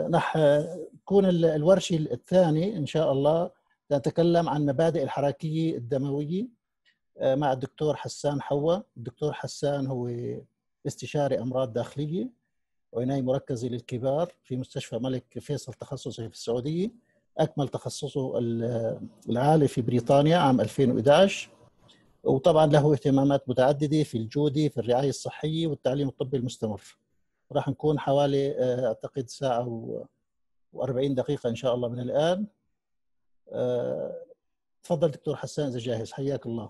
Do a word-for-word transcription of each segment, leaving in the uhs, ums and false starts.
راح يكون الورشة الثاني إن شاء الله نتكلم عن مبادئ الحركية الدموية مع الدكتور حسان حوا. الدكتور حسان هو استشاري أمراض داخلية وعناية مركزة للكبار في مستشفى الملك فيصل تخصصي في السعودية. أكمل تخصصه العالي في بريطانيا عام ألفين وإحدى عشر، وطبعا له اهتمامات متعددة في الجودة في الرعاية الصحية والتعليم الطبي المستمر. راح نكون حوالي أعتقد ساعة وأربعين دقيقة إن شاء الله من الآن. تفضل دكتور حسان إذا جاهز. حياك الله.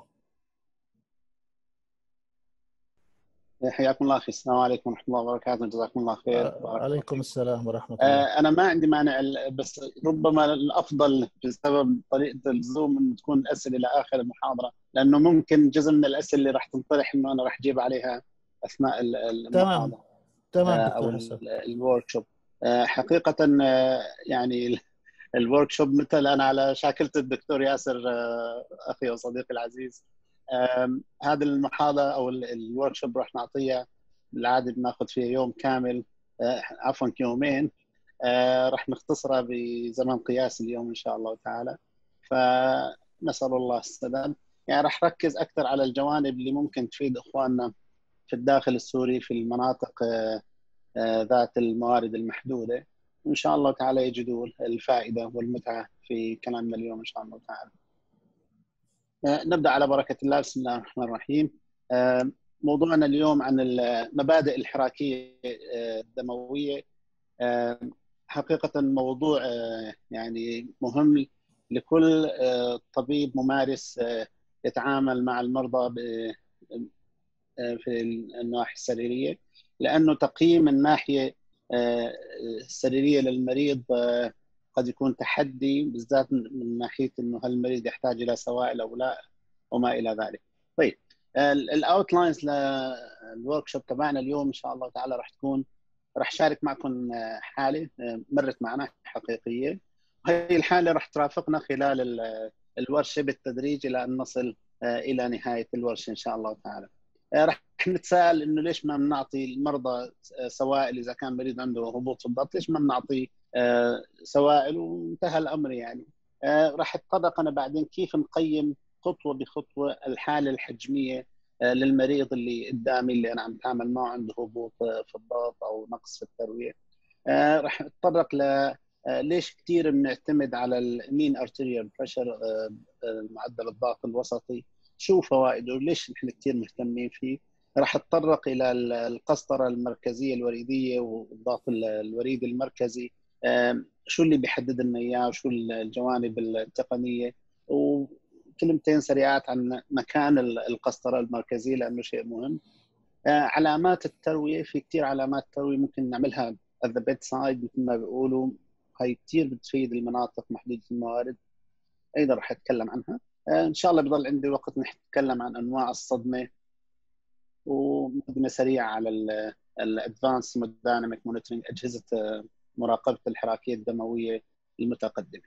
حياكم الله أخي. السلام عليكم ورحمة الله وبركاته. جزاكم الله خير. عليكم السلام ورحمة الله. أنا ما عندي مانع، بس ربما الأفضل بسبب طريقة الزوم أن تكون الأسئلة إلى آخر المحاضرة، لأنه ممكن جزء من الأسئلة اللي راح تنطرح إنه أنا راح أجيب عليها أثناء المحاضرة. تمام تمام أو دكتور حسن. الورك شوب. حقيقة يعني الورك شوب مثل أنا على شاكلة الدكتور ياسر أخي وصديقي العزيز. هذه المحاضرة أو الورك شوب راح نعطيها بالعادة بناخذ فيها يوم كامل، عفوا يومين. راح نختصرها بزمن قياسي اليوم إن شاء الله تعالى، فنسأل الله السلام. يعني راح ركز أكثر على الجوانب اللي ممكن تفيد إخواننا في الداخل السوري في المناطق ذات الموارد المحدودة، وإن شاء الله تعالى يجدوا الفائدة والمتعة في كلامنا اليوم إن شاء الله تعالى. نبدأ على بركة الله. بسم الله الرحمن الرحيم. موضوعنا اليوم عن المبادئ الحراكية الدموية. حقيقة موضوع يعني مهم لكل طبيب ممارس يتعامل مع المرضى في النواحي السريرية، لأنه تقييم الناحية السريرية للمريض قد يكون تحدي، بالذات من ناحية إنه هل المريض يحتاج إلى سوائل أو لا وما إلى ذلك. طيب الأوتلاينز للورك شوب تبعنا اليوم إن شاء الله تعالى راح تكون راح شارك معكم حالة مرت معنا حقيقية، وهي الحالة راح ترافقنا خلال الورشة بالتدريج إلى أن نصل إلى نهاية الورشة إن شاء الله تعالى. راح نتساءل إنه ليش ما بنعطي المرضى سوائل إذا كان مريض عنده هبوط في الضغط، ليش ما بنعطي سوائل وانتهى الأمر يعني. راح أتطرق أنا بعدين كيف نقيم خطوة بخطوة الحالة الحجمية للمريض اللي قدامي اللي أنا عم أتعامل معه عنده هبوط في الضغط أو نقص في التروية. راح أتطرق ل ليش كثير بنعتمد على المين ارتيريال بريشر، معدل الضغط الوسطي، شو فوائده وليش نحن كثير مهتمين فيه. راح اتطرق الى القسطره المركزيه الوريديه والضغط الوريدي المركزي، شو اللي بيحدد لنا اياه وشو الجوانب التقنيه، وكلمتين سريعات عن مكان القسطره المركزيه لانه شيء مهم. علامات الترويه، في كثير علامات ترويه ممكن نعملها at the bedside مثل ما بيقولوا، هي كثير بتفيد المناطق محدوده الموارد، ايضا راح اتكلم عنها. ان شاء الله بضل عندي وقت نتكلم عن انواع الصدمه ومقدمه سريعه على الادفانس هيمودايناميك مونيتورنج، اجهزه مراقبه الحراكيه الدمويه المتقدمه.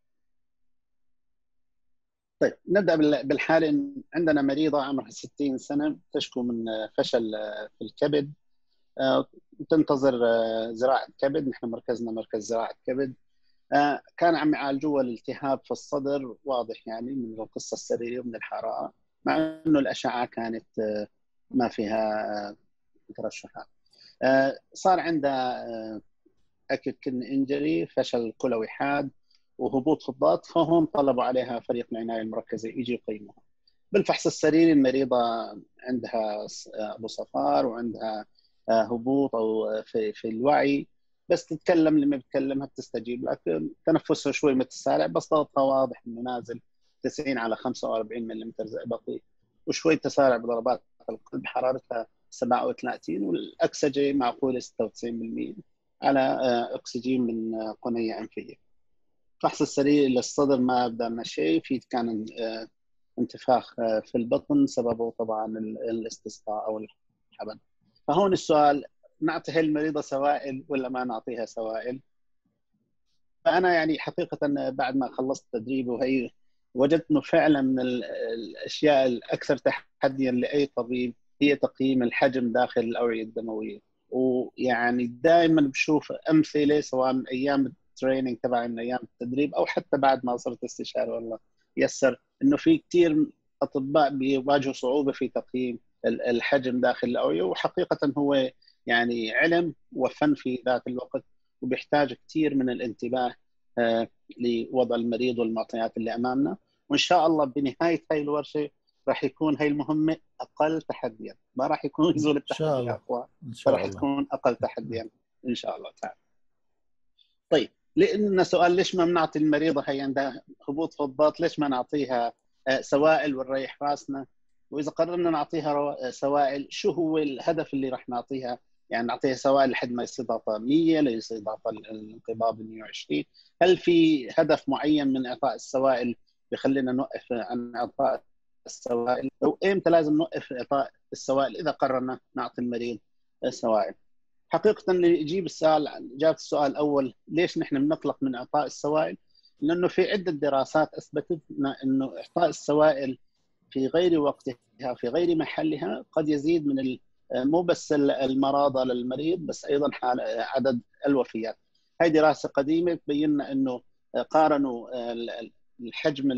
طيب نبدا بالحاله. عندنا مريضه عمرها ستين سنه تشكو من فشل في الكبد، تنتظر زراعه كبد. نحن مركزنا مركز زراعه كبد. كان عم يعالجوها الالتهاب في الصدر واضح يعني من القصه السريريه ومن الحراره، مع انه الاشعه كانت ما فيها ترشحات. صار عندها اكيد كدن انجري، فشل كلوي حاد وهبوط في الضغط، فهم طلبوا عليها فريق العنايه المركزه يجي يقيموها. بالفحص السريري المريضه عندها ابو صفار وعندها هبوط او في في الوعي، بس تتكلم لما بتكلمها بتستجيب لك، تنفسها شوي متسارع بس ضغطها واضح انه نازل تسعين على خمسة وأربعين ملم زئبقي، وشوي تسارع بضربات القلب، حرارتها سبعة وثلاثين والاكسجه معقوله ستة وتسعين بالمئة على اكسجين من قنيه انفيه. الفحص السريري للصدر ما ابدا لنا شيء، في كان انتفاخ في البطن سببه طبعا الاستسقاء او الحبل. فهون السؤال، نعطي هاي المريضة سوائل ولا ما نعطيها سوائل؟ فأنا يعني حقيقة بعد ما خلصت تدريبي وهي وجدت أنه فعلا من الأشياء الأكثر تحديا لأي طبيب هي تقييم الحجم داخل الأوعية الدموية. ويعني دائما بشوف امثله سواء من ايام التريننج تبع من ايام التدريب او حتى بعد ما صرت استشاري، والله يسر، انه في كثير اطباء بيواجهوا صعوبه في تقييم الحجم داخل الاوعيه، وحقيقه هو يعني علم وفن في ذات الوقت، وبيحتاج كثير من الانتباه لوضع المريض والمعطيات اللي امامنا. وان شاء الله بنهايه هاي الورشه راح يكون هاي المهمه اقل تحديا، ما راح يكون يزول التحدي اقوى، راح تكون اقل تحديا ان شاء الله تعالى. طيب، لنا سؤال، ليش ما بنعطي المريضه هي عندها هبوط في الضغط، ليش ما نعطيها سوائل ونريح راسنا؟ واذا قررنا نعطيها سوائل شو هو الهدف اللي راح نعطيها؟ يعني نعطيها سوائل لحد ما يصير ضغطها مية، ليصير ضغط الانقباض مية وعشرين؟ هل في هدف معين من اعطاء السوائل بخلينا نوقف عن اعطاء السوائل؟ وامتى لازم نوقف اعطاء السوائل اذا قررنا نعطي المريض السوائل؟ حقيقه اللي يجيب السؤال، اجابه السؤال الاول، ليش نحن بنقلق من اعطاء السوائل؟ لانه في عده دراسات اثبتت انه اعطاء السوائل في غير وقتها في غير محلها قد يزيد من مو بس المرضى للمريض، بس ايضا عدد الوفيات. هذه دراسه قديمه تبين انه قارنوا الحجم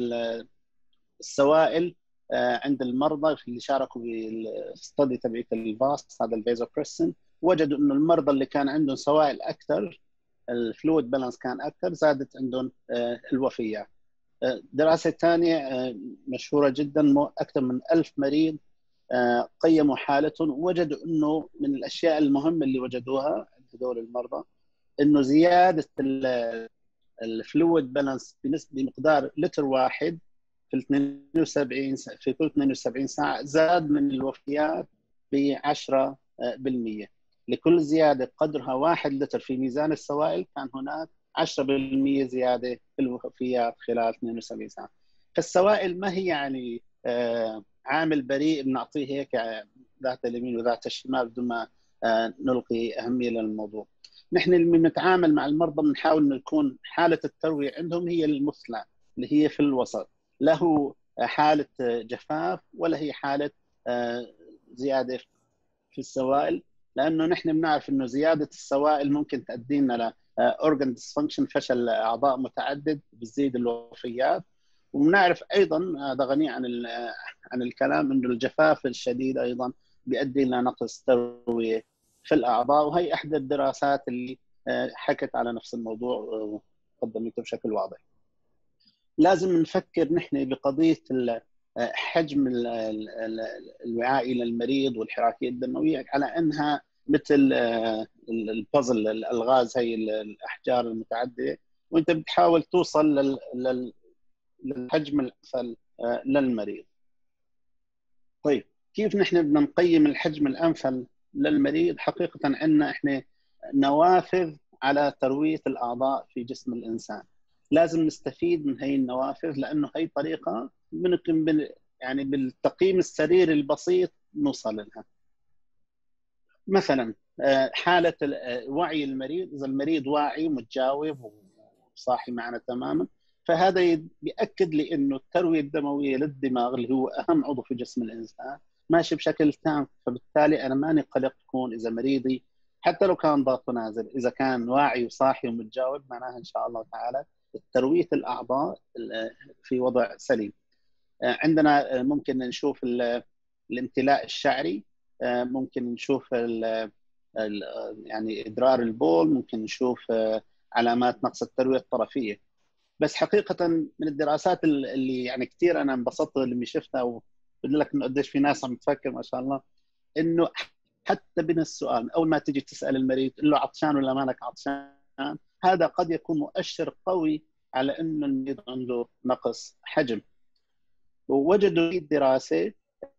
السوائل عند المرضى اللي شاركوا بالستدي تبعت الفاست، هذا الفازوبريسين، وجدوا انه المرضى اللي كان عندهم سوائل اكثر، الفلويد بالانس كان اكثر، زادت عندهم الوفيات. دراسه ثانيه مشهوره جدا، اكثر من ألف مريض قيموا حالتهم، ووجدوا انه من الاشياء المهمه اللي وجدوها عند هذول المرضى انه زياده الفلويد بالانس بنسبه بمقدار لتر واحد في اثنين وسبعين في كل اثنين وسبعين ساعه زاد من الوفيات ب عشرة بالمئة. لكل زياده قدرها واحد لتر في ميزان السوائل كان هناك عشرة بالمئة زياده في الوفيات خلال اثنين وسبعين ساعه. فالسوائل ما هي يعني عامل بريء بنعطيه هيك ذات اليمين وذات الشمال بدون ما نلقي اهميه للموضوع. نحن اللي بنتعامل مع المرضى بنحاول انه يكون حاله الترويه عندهم هي المثلى اللي هي في الوسط، له حاله جفاف ولا هي حاله زياده في السوائل، لانه نحن بنعرف انه زياده السوائل ممكن تؤدي لنا ل اورجان ديسفانكشن، فشل اعضاء متعدد، بتزيد الوفيات. وبنعرف ايضا هذا غني عن عن الكلام انه الجفاف الشديد ايضا بيؤدي الى نقص ترويه في الاعضاء، وهي احدى الدراسات اللي حكت على نفس الموضوع وقدمته بشكل واضح. لازم نفكر نحن بقضيه حجم الوعاء للمريض والحراكيه الدمويه على انها مثل البازل، الالغاز، هي الاحجار المتعدده، وانت بتحاول توصل للحجم الامثل للمريض. طيب، كيف نحن بدنا نقيم الحجم الامثل للمريض؟ حقيقه عندنا احنا نوافذ على ترويه الاعضاء في جسم الانسان، لازم نستفيد من هي النوافذ، لانه هي طريقه ممكن بال يعني بالتقييم السريري البسيط نوصل لها. مثلا حاله وعي المريض، اذا المريض واعي ومتجاوب وصاحي معنا تماما، فهذا بيأكد لي انه الترويه الدمويه للدماغ اللي هو اهم عضو في جسم الانسان ماشي بشكل تام، فبالتالي انا ماني قلق تكون اذا مريضي حتى لو كان ضغطه نازل، اذا كان واعي وصاحي ومتجاوب معناها ان شاء الله تعالى ترويه الاعضاء في وضع سليم. عندنا ممكن نشوف الامتلاء الشعري، ممكن نشوف يعني ادرار البول، ممكن نشوف علامات نقص الترويه الطرفيه. بس حقيقه من الدراسات اللي يعني كثير انا انبسطت لما شفتها، وبقول لك انه قديش في ناس عم تفكر ما شاء الله، انه حتى بين السؤال اول ما تيجي تسال المريض تقول له عطشان ولا مالك عطشان، هذا قد يكون مؤشر قوي على انه المريض عنده نقص حجم. ووجدوا في الدراسه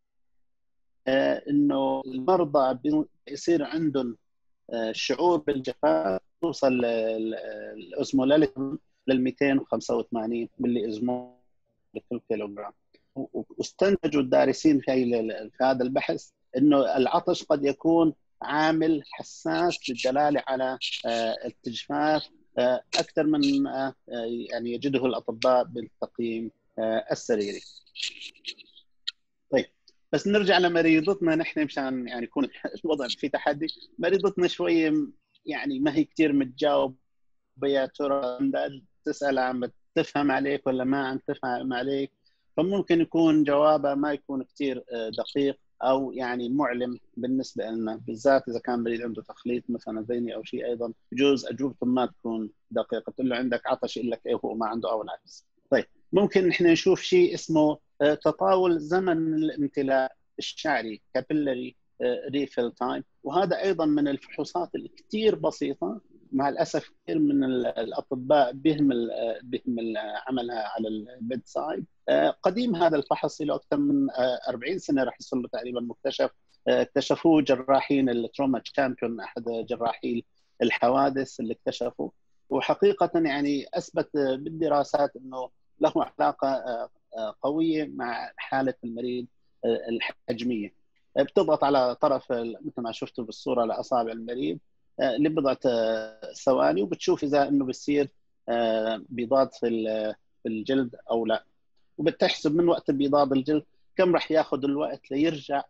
انه المرضى بيصير عندهم شعور بالجفاف توصل الاسمولاليتي لل مئتين وخمسة وثمانين ملي اسمول لكل كيلوغرام. واستنتجوا الدارسين في في هذا البحث انه العطش قد يكون عامل حساس للدلاله على التجفاف اكثر من يعني يجده الاطباء بالتقييم السريري. طيب، بس نرجع لمريضتنا نحن مشان يعني يكون الوضع في تحدي. مريضتنا شويه يعني ما هي كثير متجاوبه، يا ترى تسال عم تفهم عليك ولا ما عم تفهم عليك، فممكن يكون جوابها ما يكون كثير دقيق او يعني معلم بالنسبه لنا، بالذات اذا كان مريض عنده تخليط مثلا ذهني او شيء، ايضا يجوز اجوبته ما تكون دقيقه، تقول له عندك عطش يقول لك ايه وهو ما عنده او العكس. طيب ممكن نحن نشوف شيء اسمه تطاول زمن الامتلاء الشعري capillary refill time، وهذا ايضا من الفحوصات الكثير بسيطه. مع الاسف كثير من الاطباء بيهمل بيهمل عملها على البيد سايد. قديم هذا الفحص له اكثر من أربعين سنه راح يصير له تقريبا مكتشف، اكتشفوه جراحين التروما تشامبيون، احد جراحي الحوادث اللي اكتشفوا، وحقيقه يعني اثبت بالدراسات انه له علاقه قويه مع حاله المريض الحجميه. بتضغط على طرف مثل ما شفتوا بالصوره لاصابع المريض لبضعه ثواني، وبتشوف اذا انه بصير بيضاد في الجلد او لا، وبتحسب من وقت بيضاد الجلد كم راح ياخذ الوقت ليرجع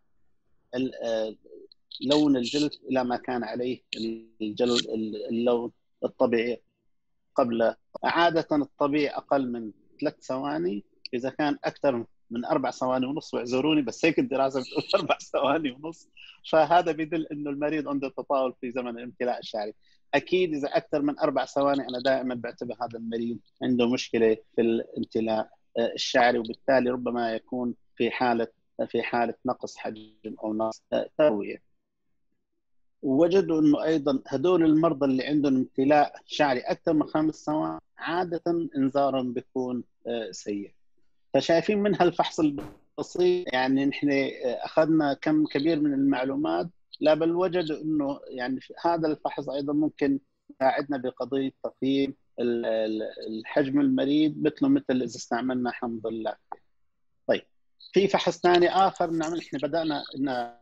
لون الجلد الى ما كان عليه الجلد اللون الطبيعي قبل. عاده الطبيعي اقل من ثلاث ثواني، اذا كان اكثر من اربع ثواني ونص، واعذروني بس هيك الدراسه بتقول اربع ثواني ونص، فهذا بيدل انه المريض عنده تطاول في زمن الامتلاء الشعري. اكيد اذا اكثر من اربع ثواني انا دائما بعتبر هذا المريض عنده مشكله في الامتلاء الشعري، وبالتالي ربما يكون في حاله في حاله نقص حجم او نقص ترويه. ووجدوا انه ايضا هدول المرضى اللي عندهم امتلاء شعري اكثر من خمس ثواني عاده انذارهم بيكون سيء. فشايفين من هالفحص البسيط يعني نحن اخذنا كم كبير من المعلومات، لا بل وجدوا انه يعني هذا الفحص ايضا ممكن يساعدنا بقضيه تقييم الحجم المريض مثله مثل اذا استعملنا حمض اللاكتيك. طيب في فحص ثاني اخر بنعمل، احنا بدانا ان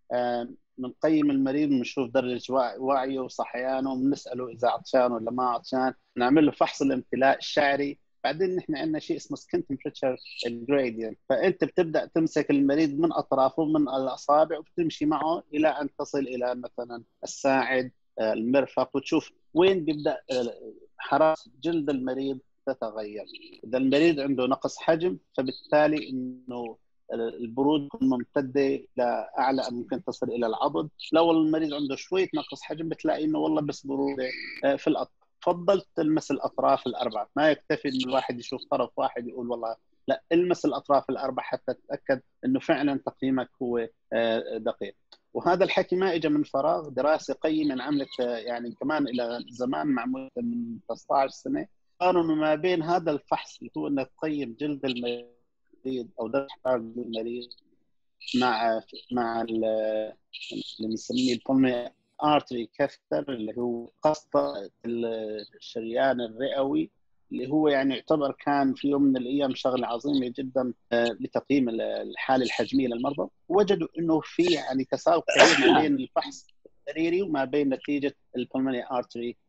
بنقيم المريض ونشوف درجه وعيه وصحيانه، وبنساله اذا عطشان ولا ما عطشان، نعمل له فحص الامتلاء الشعري. بعدين نحن عندنا شيء اسمه سكين تمبريتشر جريدينت، فانت بتبدا تمسك المريض من اطرافه من الاصابع وبتمشي معه الى ان تصل الى مثلا الساعد المرفق، وتشوف وين بيبدا حراره جلد المريض تتغير. اذا المريض عنده نقص حجم فبالتالي انه البرود ممتده الى اعلى، ممكن تصل الى العضد. لو المريض عنده شويه نقص حجم بتلاقي انه والله بس بروده في الاطراف. تفضل تلمس الاطراف الاربعه، ما يكتفي انه الواحد يشوف طرف واحد يقول والله لا، المس الاطراف الاربعه حتى تتاكد انه فعلا تقييمك هو دقيق. وهذا الحكي ما اجى من فراغ، دراسه قيمه انعملت يعني كمان الى زمان معموله من خمسة عشر سنه، قارنوا ما بين هذا الفحص اللي هو انك تقيم جلد المريض او درجه حراره المريض مع مع اللي بنسميه البولمي ارتري كاثيتر، اللي هو قسطره الشريان الرئوي، اللي هو يعني يعتبر كان في يوم من الايام شغله عظيمه جدا لتقييم الحاله الحجميه للمرضى. وجدوا انه في يعني تساوي كبير ما بين الفحص السريري وما بين نتيجه البولمونري ارتري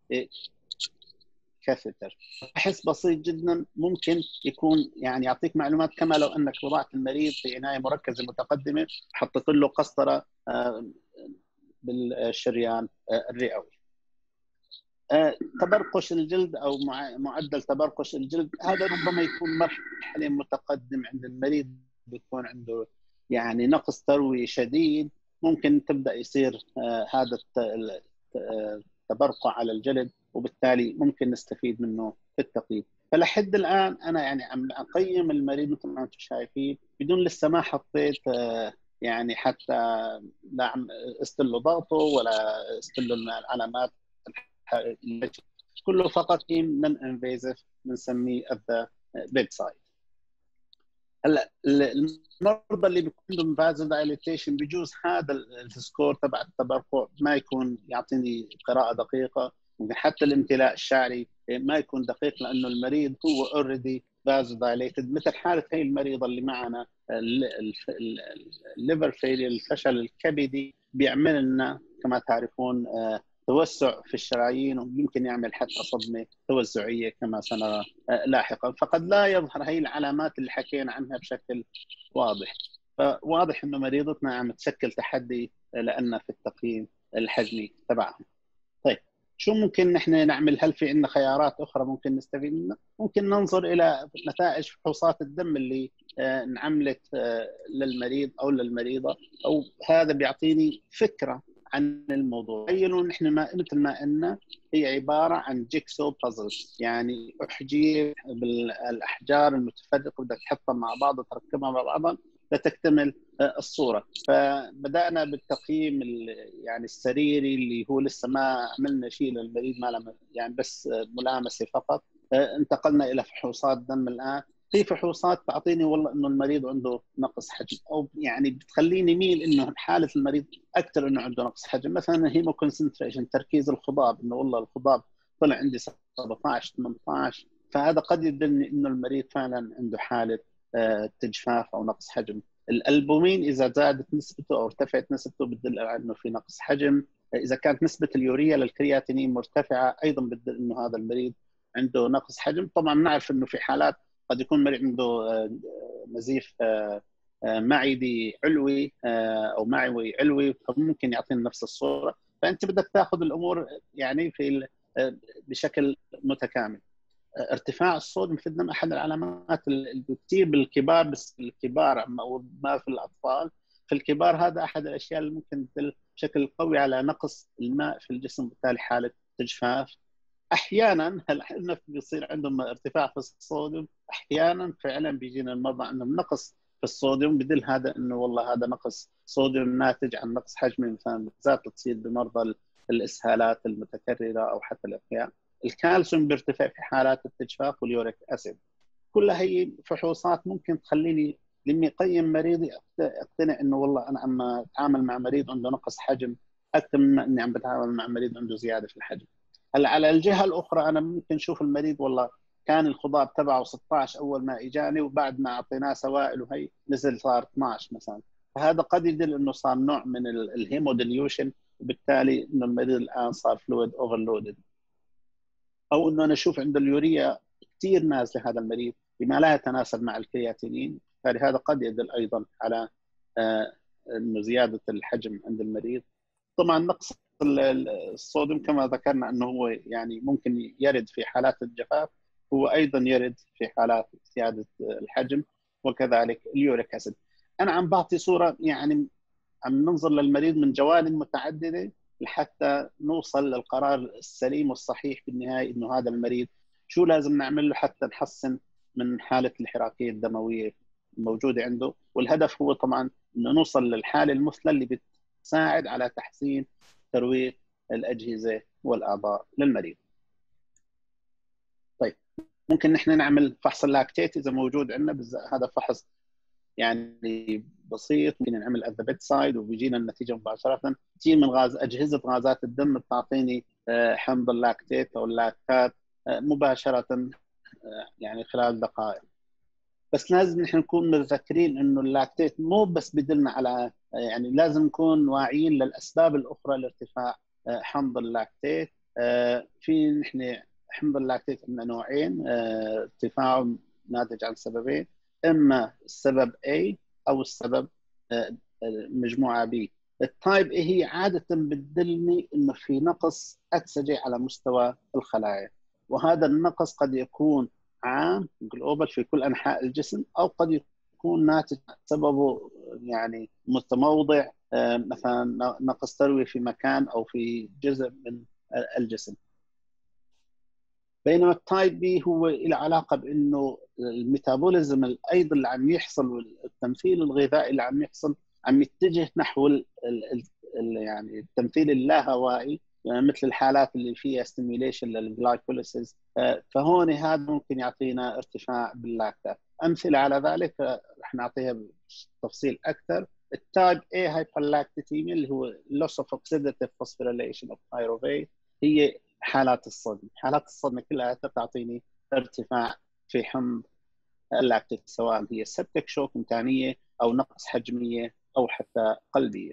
كاثيتر. بحث بسيط جدا ممكن يكون يعني يعطيك معلومات، كما لو انك وضعت المريض في عنايه مركزه متقدمه حطيت له قسطره بالشريان الرئوي. تبرقش الجلد او معدل تبرقش الجلد هذا ربما يكون مرحله متقدم عند المريض، بيكون عنده يعني نقص تروي شديد، ممكن تبدا يصير هذا التبرقع على الجلد، وبالتالي ممكن نستفيد منه في التقييم. فلحد الان انا يعني عم اقيم المريض مثل ما انتم شايفين بدون لسه ما حطيت يعني حتى لا استل له ضغطه ولا استل له العلامات، كله فقط من انفيزيف بنسميه ذا بيد سايد. هلا المرضى اللي بيكون عندهم فازو دايليتيشن بيجوز هذا السكور تبع التبرقع ما يكون يعطيني قراءه دقيقه، ممكن حتى الامتلاء الشعري ما يكون دقيق لانه المريض هو اوريدي فازو دايليتد، مثل حاله هي المريضه اللي معنا الليفر فيلير، الفشل الكبدي بيعمل لنا كما تعرفون توسع في الشرايين، ويمكن يعمل حتى صدمه توزعيه كما سنرى لاحقا. فقد لا يظهر هي العلامات اللي حكينا عنها بشكل واضح. فواضح انه مريضتنا عم تشكل تحدي لنا في التقييم الحجمي تبعها. طيب شو ممكن نحن نعمل؟ هل في عندنا خيارات اخرى ممكن نستفيد منها؟ ممكن ننظر الى نتائج فحوصات الدم اللي انعملت للمريض او للمريضه، او هذا بيعطيني فكره عن الموضوع. تخيلوا نحن ما مثل ما قلنا هي عباره عن جيكسو بازلز، يعني احجيه بالاحجار المتفرقه بدك تحطها مع بعض وتركبها مع بعضها لتكتمل الصوره. فبدانا بالتقييم يعني السريري اللي هو لسه ما عملنا شيء للمريض، ما يعني بس ملامسه فقط. انتقلنا الى فحوصات دم. الان في فحوصات تعطيني والله انه المريض عنده نقص حجم، او يعني بتخليني ميل انه حاله المريض اكثر انه عنده نقص حجم. مثلا هيمو كونسنتريشن، تركيز الخضاب، انه والله الخضاب طلع عندي سبعطعش ثمانية عشر، فهذا قد يدلني انه المريض فعلا عنده حاله تجفاف او نقص حجم. الالبومين اذا زادت نسبته او ارتفعت نسبته بتدل على انه في نقص حجم. اذا كانت نسبه اليوريا للكرياتينين مرتفعه ايضا بتدل انه هذا المريض عنده نقص حجم. طبعا نعرف انه في حالات قد يكون المريض عنده نزيف معدي علوي او معوي علوي، فممكن يعطينا نفس الصوره. فانت بدك تاخذ الامور يعني في بشكل متكامل. ارتفاع الصوديوم في الدم احد العلامات اللي كثير بالكبار، بس الكبار او ما في الاطفال، في الكبار هذا احد الاشياء اللي ممكن تدل بشكل قوي على نقص الماء في الجسم، وبالتالي حاله تجفاف. احيانا هل بيصير عندهم ارتفاع في الصوديوم، احيانا فعلا بيجينا المرضى عندهم نقص في الصوديوم، بدل هذا انه والله هذا نقص صوديوم ناتج عن نقص حجمي، مثلا بالذات تصير بمرضى الاسهالات المتكرره او حتى الاحياء. الكالسيوم بيرتفع في حالات التجفاف، واليوريك اسيد. كلها هي فحوصات ممكن تخليني لما اقيم مريضي اقتنع انه والله انا عم اتعامل مع مريض عنده نقص حجم اكثر من اني عم بتعامل مع مريض عنده زياده في الحجم. هلا على الجهه الاخرى انا ممكن اشوف المريض والله كان الخضاب تبعه ستطعش اول ما اجاني، وبعد ما اعطيناه سوائل وهي نزل صار اثنعش مثلا، فهذا قد يدل انه صار نوع من الهيموديليوشن، وبالتالي انه المريض الان صار فلويد اوفرلودد. او انه انا اشوف عند اليوريا كثير نازله هذا المريض بما لا يتناسب مع الكرياتينين، فلهذا قد يدل ايضا على انه زياده الحجم عند المريض. طبعا نقص الصوديوم كما ذكرنا انه هو يعني ممكن يرد في حالات الجفاف، هو ايضا يرد في حالات زياده الحجم، وكذلك اليوريك اسيد. انا عم بعطي صوره يعني عم ننظر للمريض من جوانب متعدده لحتى نوصل للقرار السليم والصحيح بالنهايه، انه هذا المريض شو لازم نعمل له حتى نحسن من حاله الحراكيه الدمويه الموجوده عنده. والهدف هو طبعا انه نوصل للحاله المثلى اللي بتساعد على تحسين ترويج الاجهزه والاعضاء للمريض. طيب ممكن نحن نعمل فحص اللاكتيت اذا موجود عندنا، هذا فحص يعني بسيط ممكن نعمل at the bedside وبيجينا النتيجه مباشره. كثير من غاز اجهزه غازات الدم بتعطيني حمض اللاكتيت او اللاكتات مباشره يعني خلال دقائق. بس لازم نحن نكون متذكرين انه اللاكتيت مو بس بدلنا على، يعني لازم نكون واعيين للاسباب الاخرى لارتفاع حمض اللاكتيت. في نحن حمض اللاكتيت عندنا نوعين، ارتفاعه ناتج عن سببين، اما السبب A او السبب مجموعه B. التايب A هي عاده بتدلني انه في نقص اكسجه على مستوى الخلايا، وهذا النقص قد يكون عام جلوبال في كل انحاء الجسم، او قد يكون ناتج سببه يعني متموضع، مثلا نقص تروي في مكان او في جزء من الجسم. بينما التايب بي هو له علاقه بانه الميتابوليزم ايضا اللي عم يحصل والتمثيل الغذائي اللي عم يحصل عم يتجه نحو ال ال ال يعني التمثيل اللاهوائي، يعني مثل الحالات اللي فيها ستيميوليشن للجلايكوليسيس. فهون هذا ممكن يعطينا ارتفاع باللاكتات. امثله على ذلك رح نعطيها بتفصيل اكثر. التايب A هايبرلاكتيميا اللي هو loss of oxidative phosphorylation of pyruvate، هي حالات الصدمه. حالات الصدمه كلها تعطيني ارتفاع في حمض اللاكتيك، سواء هي سبتك شوك امكانيه او نقص حجميه او حتى قلبيه.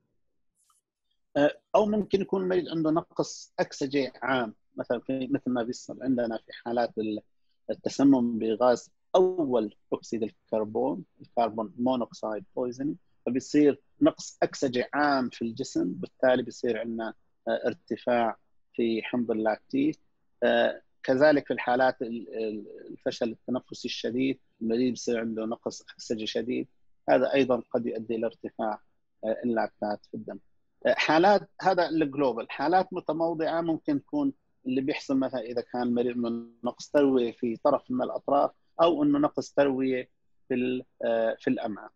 او ممكن يكون المريض عنده نقص اكسجه عام، مثلا في مثل ما بيصير عندنا في حالات التسمم بغاز اول اكسيد الكربون، الكربون مونوكسيد بويزنينج، فبيصير نقص اكسجه عام في الجسم، بالتالي بيصير عندنا ارتفاع في حمض اللاكتيك. كذلك في الحالات الفشل التنفسي الشديد، المريض بيصير عنده نقص اكسجه شديد، هذا ايضا قد يؤدي الى ارتفاع اللاكتات في الدم. حالات، هذا الجلوبال. حالات متموضعه ممكن تكون اللي بيحصل مثلا اذا كان المريض من نقص ترويه في طرف من الاطراف، او انه نقص ترويه في في الامعاء.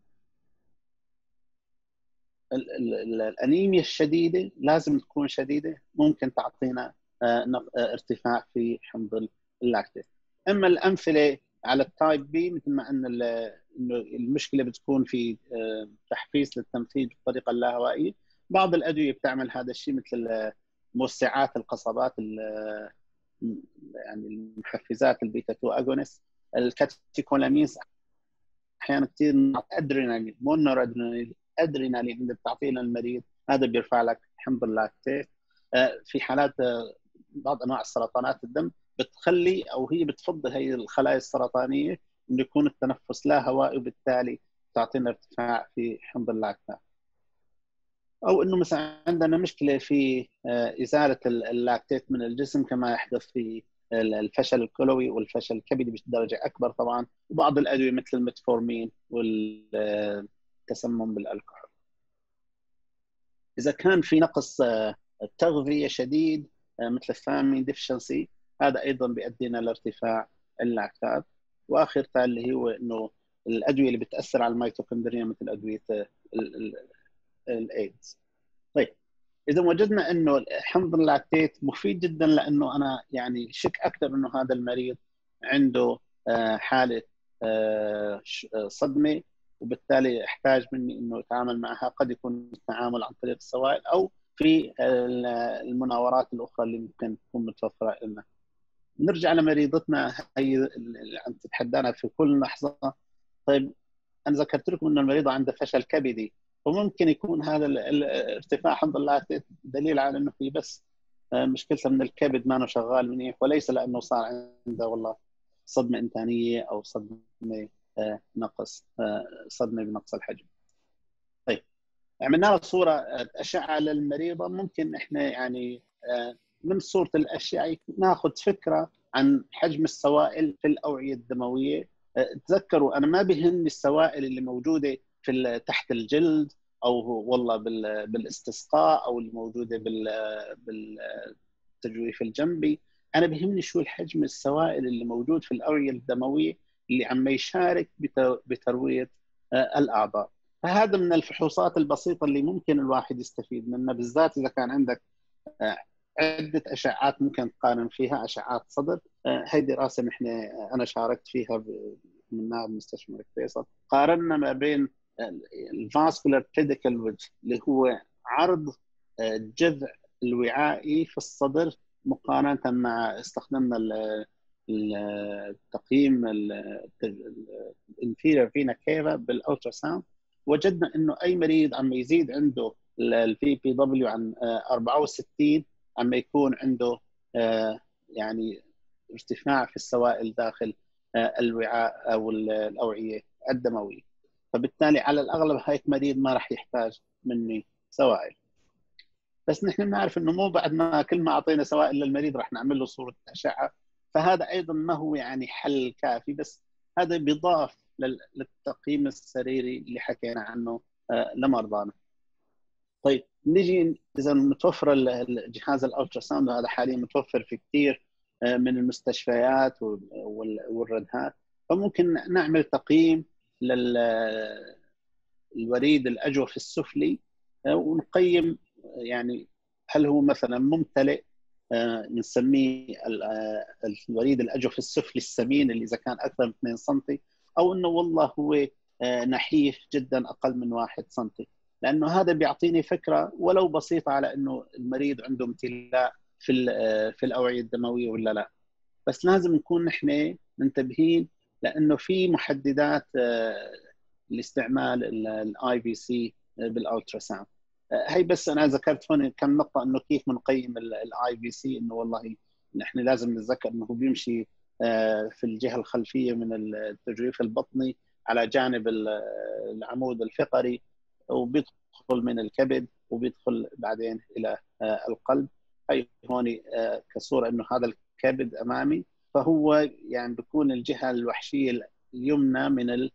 الانيميا الشديده لازم تكون شديده، ممكن تعطينا ارتفاع في حمض اللاكتيك. اما الامثله على التايب بي، مثل ما ان انه المشكله بتكون في تحفيز للتمثيل بالطريقه اللاهوائيه. بعض الادويه بتعمل هذا الشيء، مثل موسعات القصبات، يعني المحفزات البيتا تو اجونست، الكاتيكولامينز، احيانا كثير ادرينالين، مونر ادرينالين ادرينالين اللي بتعطيه للمريض، هذا بيرفع لك حمض اللاكتيك. في حالات بعض انواع السرطانات الدم بتخلي او هي بتفضل هي الخلايا السرطانيه انه يكون التنفس لا هوائي، وبالتالي تعطينا ارتفاع في حمض اللاكتات. او انه مثلا عندنا مشكله في ازاله اللاكتيت من الجسم، كما يحدث في الفشل الكلوي والفشل الكبدي بدرجه اكبر طبعا، وبعض الادويه مثل الميتفورمين والتسمم بالالكحول. اذا كان في نقص تغذيه شديد مثل الثامين ديفشنسي، هذا ايضا بيؤدينا لارتفاع اللاكتات. واخر تالي اللي هو انه الادويه اللي بتاثر على الميتوكوندريا مثل ادويه الايدز. طيب اذا وجدنا انه حمض اللاكتيت مفيد جدا، لانه انا يعني شك اكثر انه هذا المريض عنده حاله صدمه، وبالتالي احتاج مني انه اتعامل معها. قد يكون التعامل عن طريق السوائل او في المناورات الاخرى اللي ممكن تكون متوفره لنا. نرجع لمريضتنا هي اللي عم تتحدانا في كل لحظه. طيب انا ذكرت لكم ان المريضه عندها فشل كبدي، وممكن يكون هذا الارتفاع حمض اللاكتيت دليل على انه في بس مشكلته من الكبد ما انه شغال منيح، وليس لانه صار عنده والله صدمه انتانيه او صدمه نقص صدمه بنقص الحجم. طيب عملنا له صوره اشعه للمريضه، ممكن احنا يعني من صوره الاشعه ناخذ فكره عن حجم السوائل في الاوعيه الدمويه. تذكروا انا ما بيهمني السوائل اللي موجوده في تحت الجلد، او والله بالاستسقاء، او الموجوده بالتجويف الجنبي. انا بيهمني شو الحجم السوائل اللي موجود في الاوعيه الدمويه اللي عم يشارك بترويه الاعضاء. فهذا من الفحوصات البسيطه اللي ممكن الواحد يستفيد منها، بالذات اذا كان عندك عده اشعات ممكن تقارن فيها. اشعات صدر، هي دراسه نحن انا شاركت فيها منها بمستشفى الملك فيصل، قارنا ما بين الفاسكولار بيديكال ويدج اللي هو عرض الجذع الوعائي في الصدر، مقارنه مع استخدمنا التقييم الانفيريور فينا كيفا بالالترا ساوند. وجدنا انه اي مريض عم يزيد عنده الفي بي دبليو عن أربعة وستين، عم يكون عنده يعني ارتفاع في السوائل داخل الوعاء او الاوعيه الدمويه. فبالتالي على الاغلب هيك مريض ما راح يحتاج مني سوائل. بس نحن بنعرف انه مو بعد ما كل ما اعطينا سوائل للمريض راح نعمل له صوره اشعه، فهذا ايضا ما هو يعني حل كافي، بس هذا بيضاف للتقييم السريري اللي حكينا عنه لمرضانا. طيب نجي اذا متوفر الجهاز الالترا ساوند، هذا حاليا متوفر في كثير من المستشفيات والردهات، فممكن نعمل تقييم للوريد الاجوف السفلي ونقيم يعني هل هو مثلا ممتلئ، بنسميه الوريد الاجوف السفلي السمين اللي اذا كان اكثر من اثنين سم، او انه والله هو نحيف جدا اقل من واحد سم، لانه هذا بيعطيني فكره ولو بسيطه على انه المريض عنده امتلاء في في الاوعيه الدمويه ولا لا. بس لازم نكون نحن منتبهين، لانه في محددات لاستعمال الاي في سي بالالترا ساوند. هي بس انا ذكرت هون كم نقطه انه كيف بنقيم الاي في سي، انه والله نحن لازم نتذكر انه بيمشي في الجهة الخلفية من التجويف البطني على جانب العمود الفقري، وبيدخل من الكبد وبيدخل بعدين إلى القلب. هي هون كصورة إنه هذا الكبد أمامي، فهو يعني بيكون الجهة الوحشية اليمنى من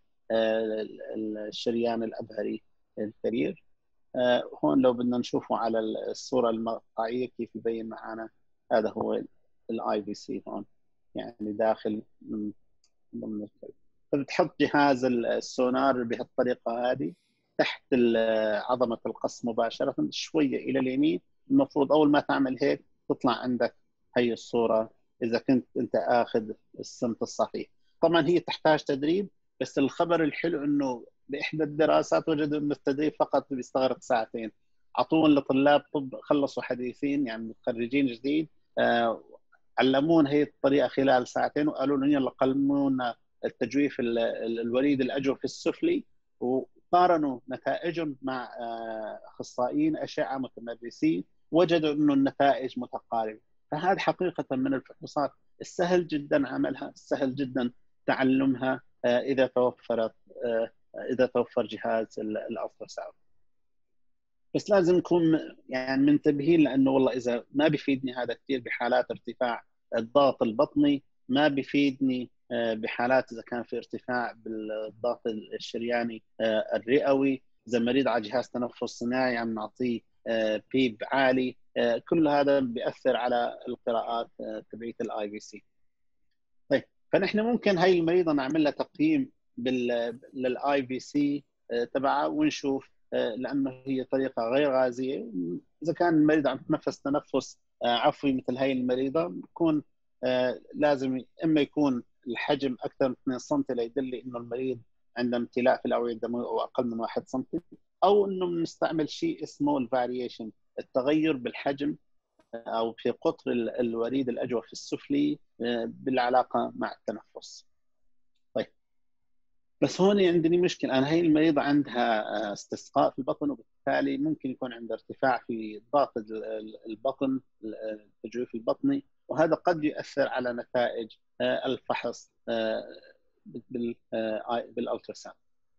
الشريان الأبهري الكبير. هون لو بدنا نشوفه على الصورة المقطعية كيف يبين معنا، هذا هو الاي في سي هون، يعني داخل من ضمن الكبد. فبتحط جهاز السونار بهالطريقة هذه تحت عظمة القص مباشرة شوية إلى اليمين. المفروض أول ما تعمل هيك تطلع عندك هي الصورة إذا كنت أنت آخذ الصمت الصحيح. طبعا هي تحتاج تدريب، بس الخبر الحلو إنه بإحدى الدراسات وجدوا إنه التدريب فقط بيستغرق ساعتين. عطوهم لطلاب طب خلصوا حديثين يعني متخرجين جديد، آه علمون هي الطريقة خلال ساعتين، وقالوا لهم يلا قلمونا التجويف الوريد الأجوف السفلي، وقارنوا نتائجهم مع أخصائيين أشعة متمرسين، وجدوا إنه النتائج متقاربة. فهذا حقيقة من الفحوصات السهل جدا عملها، السهل جدا تعلمها إذا توفرت إذا توفر جهاز الألتراساوند. بس لازم نكون يعني منتبهين، لأنه والله إذا ما بيفيدني هذا كثير بحالات ارتفاع الضغط البطني، ما بيفيدني بحالات إذا كان في ارتفاع بالضغط الشرياني الرئوي، إذا مريض على جهاز تنفس صناعي عم نعطيه بيب عالي، كل هذا بيأثر على القراءات تبعية الاي في سي. طيب، فنحن ممكن هاي المريضة نعمل لها تقييم للاي في سي تبعها ونشوف، لأنه هي طريقة غير غازية. إذا كان المريض عم يتنفس تنفس عفوي مثل هاي المريضة، بيكون لازم إما يكون الحجم أكثر من اثنين سنتي ليدل إنه المريض عنده امتلاء في الأوعية الدموية أو أقل من واحد سنتي، أو إنه بنستعمل شيء اسمه الفاريشن، التغير بالحجم أو في قطر الوريد الأجوف السفلي بالعلاقة مع التنفس. طيب، بس هون عندني مشكلة، أنا هي المريضة عندها استسقاء في البطن، وبالتالي ممكن يكون عندها ارتفاع في ضغط البطن التجويف البطني، وهذا قد يؤثر على نتائج الفحص بالالتراساوند.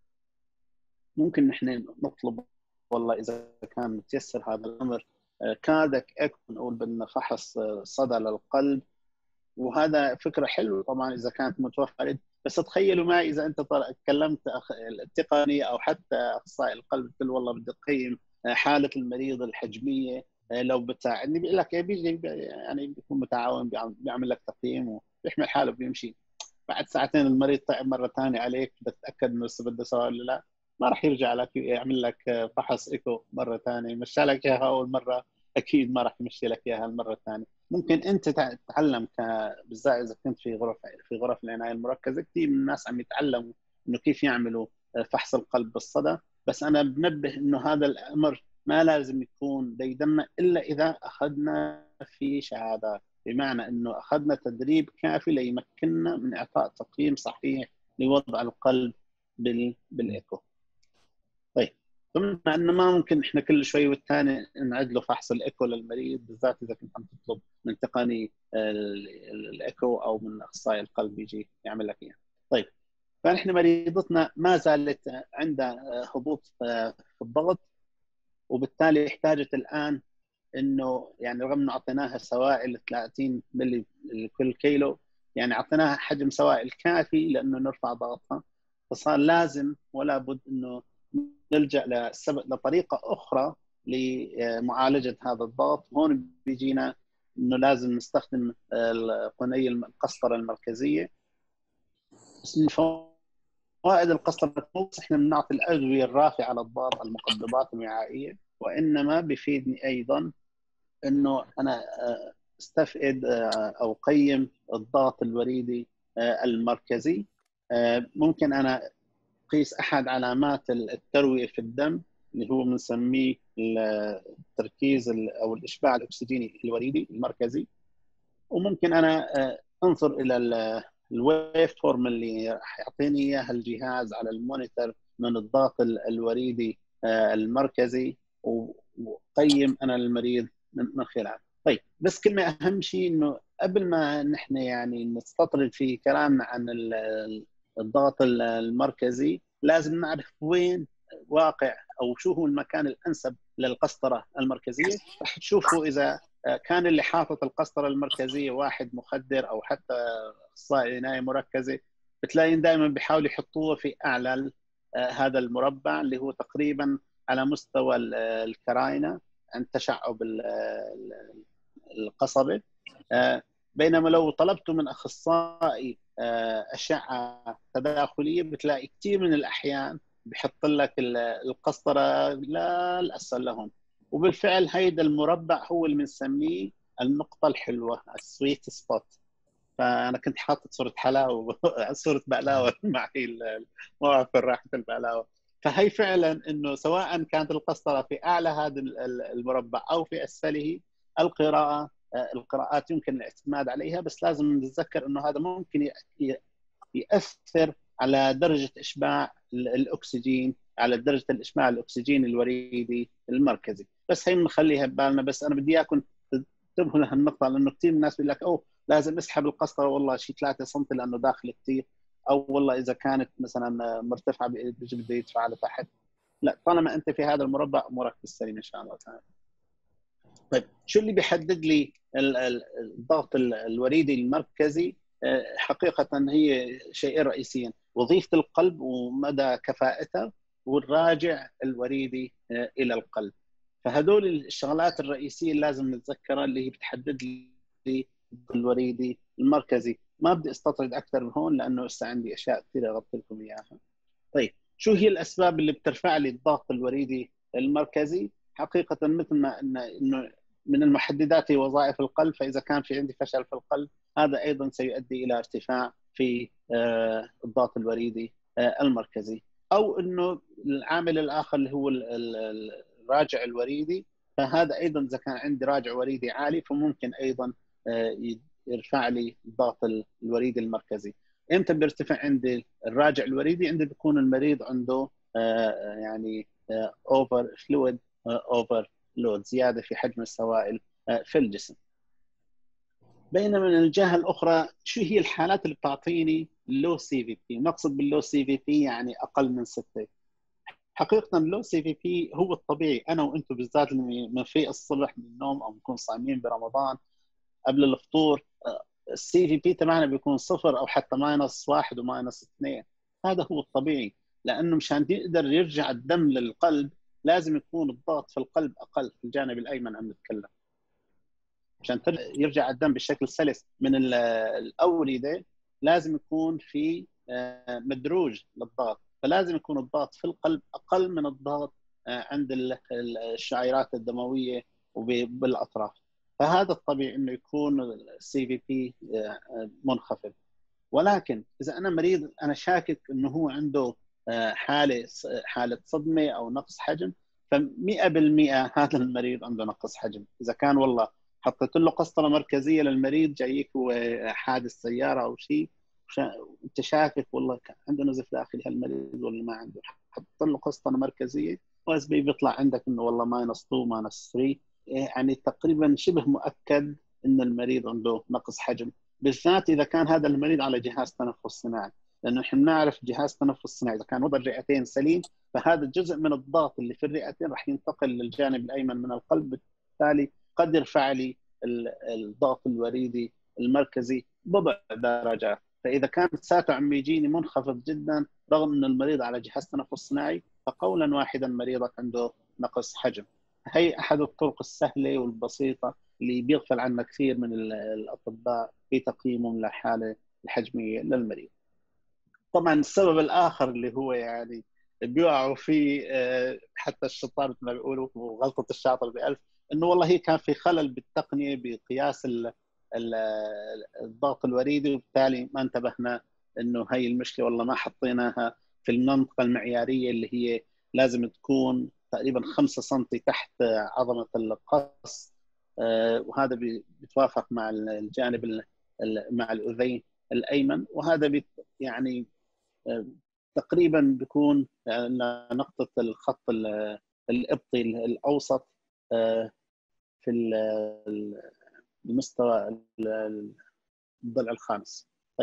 ممكن نحن نطلب والله إذا كان متيسر هذا الأمر كاردياك ايكو، نقول بدنا فحص صدى للقلب، وهذا فكرة حلوة طبعا إذا كانت متوفرة. بس تخيلوا معي إذا أنت تكلمت التقني أو حتى أخصائي القلب قلت له والله بدي أقيم حالة المريض الحجمية، لو بتساعدني بيقول لك بيجي يعني بيكون متعاون بيعمل لك تقييم وبيحمل حاله بيمشي. بعد ساعتين المريض تعب مرة ثانية عليك، بدك تتأكد إنه لسه بده سوا ولا لا، ما راح يرجع لك يعمل لك فحص إيكو مرة ثانية. مشى لك إياها أول مرة، أكيد ما راح يمشي لك إياها المرة الثانية. ممكن أنت تتعلم بالذات إذا كنت في غرف في غرف العناية المركزة، كثير من الناس عم يتعلموا إنه كيف يعملوا فحص القلب بالصدى. بس أنا بنبه إنه هذا الأمر ما لازم يكون بيدنا إلا إذا أخذنا في شهادات، بمعنى إنه أخذنا تدريب كافي ليمكننا من إعطاء تقييم صحيح لوضع القلب بال بالإيكو. طيب، طبعا انه ما ممكن احنا كل شوي والثاني نعد له فحص الايكو للمريض، بالذات اذا كنت عم تطلب من تقني الايكو او من اخصائي القلب يجي يعمل لك اياه. طيب، فنحن مريضتنا ما زالت عندها هبوط في الضغط، وبالتالي احتاجت الان انه يعني رغم انه اعطيناها سوائل ثلاثين ملي لكل كيلو، يعني اعطيناها حجم سوائل كافي لانه نرفع ضغطها، فصار لازم ولا بد انه نلجأ لطريقة أخرى لمعالجة هذا الضغط. هون بيجينا إنه لازم نستخدم القنية القسطرة المركزية. بس من فوائد القسطرة إحنا بنعطي الأدوية الرافعة للضغط المقبضات الوعائية، وإنما بيفيدني أيضا إنه أنا استفيد أو قيم الضغط الوريدي المركزي. ممكن أنا قيس أحد علامات التروية في الدم اللي هو بنسميه التركيز أو الإشباع الأكسجيني الوريدي المركزي، وممكن أنا أنظر إلى الويف فورم اللي راح يعطيني إياها الجهاز على المونيتور من الضغط الوريدي المركزي، وقيم أنا المريض من خلاله. طيب، بس كلمة أهم شيء إنه قبل ما نحن يعني نستطرد في كلامنا عن الضغط المركزي لازم نعرف وين واقع أو شو هو المكان الأنسب للقسطرة المركزية. رح تشوفوا إذا كان اللي حاطط القسطرة المركزية واحد مخدر أو حتى أخصائي عناية مركزة، بتلاقين دائما بيحاولوا يحطوه في أعلى هذا المربع اللي هو تقريبا على مستوى الكراينة عند تشعب القصبة. بينما لو طلبت من أخصائي أشعة تداخلية بتلاقي كثير من الأحيان بحط لك القسطرة لا الأسفل لهم. وبالفعل هيدا المربع هو اللي بنسميه النقطة الحلوة، السويت سبوت. فأنا كنت حاطط صورة حلاوة صورة بقلاوة معي موقف راحة البقلاوة. فهي فعلا إنه سواء كانت القسطرة في أعلى هذا المربع أو في أسفله، القراءة القراءات يمكن الاعتماد عليها، بس لازم نتذكر إنه هذا ممكن يأثر على درجة إشباع الأكسجين، على درجة الإشباع الأكسجين الوريدي المركزي. بس هي نخليها ببالنا. بس أنا بدي إياكم تنتبهوا لهالنقطة، لأنه كثير من الناس بيقول لك أوه لازم اسحب القسطرة والله شيء ثلاثة سم لأنه داخل كثير، أو والله إذا كانت مثلا مرتفعة بيجي بده يدفع لتحت. لا، طالما أنت في هذا المربع أمورك بالسليم إن شاء الله تعالى. طيب شو اللي بيحدد لي الضغط الوريدي المركزي؟ حقيقة هي شيئين رئيسيين: وظيفة القلب ومدى كفاءتها، والراجع الوريدي إلى القلب. فهدول الشغلات الرئيسية اللي لازم نتذكرها اللي هي بتحدد لي الوريدي المركزي. ما بدي استطرد أكثر من هون لأنه لسه عندي أشياء كثيرة أغطي لكم إياها. طيب شو هي الأسباب اللي بترفع لي الضغط الوريدي المركزي؟ حقيقة مثل ما إنه من المحددات هي وظائف القلب. فإذا كان في عندي فشل في القلب هذا أيضا سيؤدي إلى ارتفاع في الضغط الوريدي المركزي. أو إنه العامل الآخر اللي هو الراجع الوريدي، فهذا أيضا إذا كان عندي راجع وريدي عالي فممكن أيضا يرفع لي الضغط الوريدي المركزي. إمتى بيرتفع عندي الراجع الوريدي؟ عندما بيكون المريض عنده يعني أوفر فلويد أوفر لود، زيادة في حجم السوائل في الجسم. بينما من الجهة الأخرى شو هي الحالات اللي بتعطيني لو سي في بي؟ نقصد باللو سي في بي يعني أقل من ستة. حقيقة اللو سي في بي هو الطبيعي. أنا وأنتم بالذات اللي بنفيق الصبح من النوم أو بنكون صايمين برمضان قبل الفطور، السي في بي تبعنا بيكون صفر أو حتى ماينس واحد وماينس اثنين. هذا هو الطبيعي، لأنه مشان يقدر يرجع الدم للقلب لازم يكون الضغط في القلب أقل، في الجانب الأيمن عم نتكلم. عشان يرجع الدم بشكل سلس من الأوردة لازم يكون في مدروج للضغط، فلازم يكون الضغط في القلب أقل من الضغط عند الشعيرات الدموية وبالأطراف. فهذا الطبيعي إنه يكون السي في بي منخفض. ولكن إذا أنا مريض أنا شاكك إنه هو عنده حالة حالة صدمة أو نقص حجم، فمئة بالمئة هذا المريض عنده نقص حجم. إذا كان والله حطيت له قسطرة مركزية للمريض جايك هو حادث سيارة أو شيء، أنت شاكك والله عنده نزف داخلي هالمريض ولا ما عنده، حط له قسطرة مركزية واس بي بيطلع عندك إنه والله ماينس اثنين ماينس ثلاثة، يعني تقريبا شبه مؤكد إن المريض عنده نقص حجم، بالذات إذا كان هذا المريض على جهاز تنفس صناعي. لأنه نحن نعرف جهاز تنفس صناعي إذا كان وضع الرئتين سليم فهذا الجزء من الضغط اللي في الرئتين راح ينتقل للجانب الأيمن من القلب، بالتالي قد يرفع لي الضغط الوريدي المركزي بضع درجات. فإذا كان ساته عم يجيني منخفض جدا رغم أن المريض على جهاز تنفس صناعي فقولا واحدا مريضك عنده نقص حجم. هي أحد الطرق السهلة والبسيطة اللي بيغفل عنها كثير من الأطباء في تقييمهم للحالة الحجمية للمريض. طبعا السبب الآخر اللي هو يعني بيوقعوا فيه حتى الشطار مثل ما بيقولوا وغلطة الشاطر بألف، إنه والله هي كان في خلل بالتقنية بقياس الضغط الوريدي وبالتالي ما انتبهنا إنه هي المشكلة والله ما حطيناها في المنطقة المعيارية اللي هي لازم تكون تقريبا خمسة سنتي تحت عظمة القص، وهذا بيتوافق مع الجانب مع الأذين الأيمن، وهذا يعني تقريبا بيكون نقطة الخط الإبطي الأوسط في لمستوى الضلع الخامس. طيب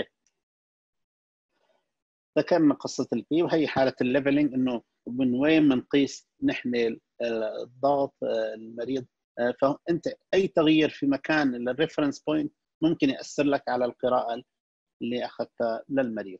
ذكرنا قصه البي، وهي حاله الليفلنج، انه من وين بنقيس نحن الضغط المريض. فانت اي تغيير في مكان الريفرنس بوينت ممكن ياثر لك على القراءه اللي اخذتها للمريض.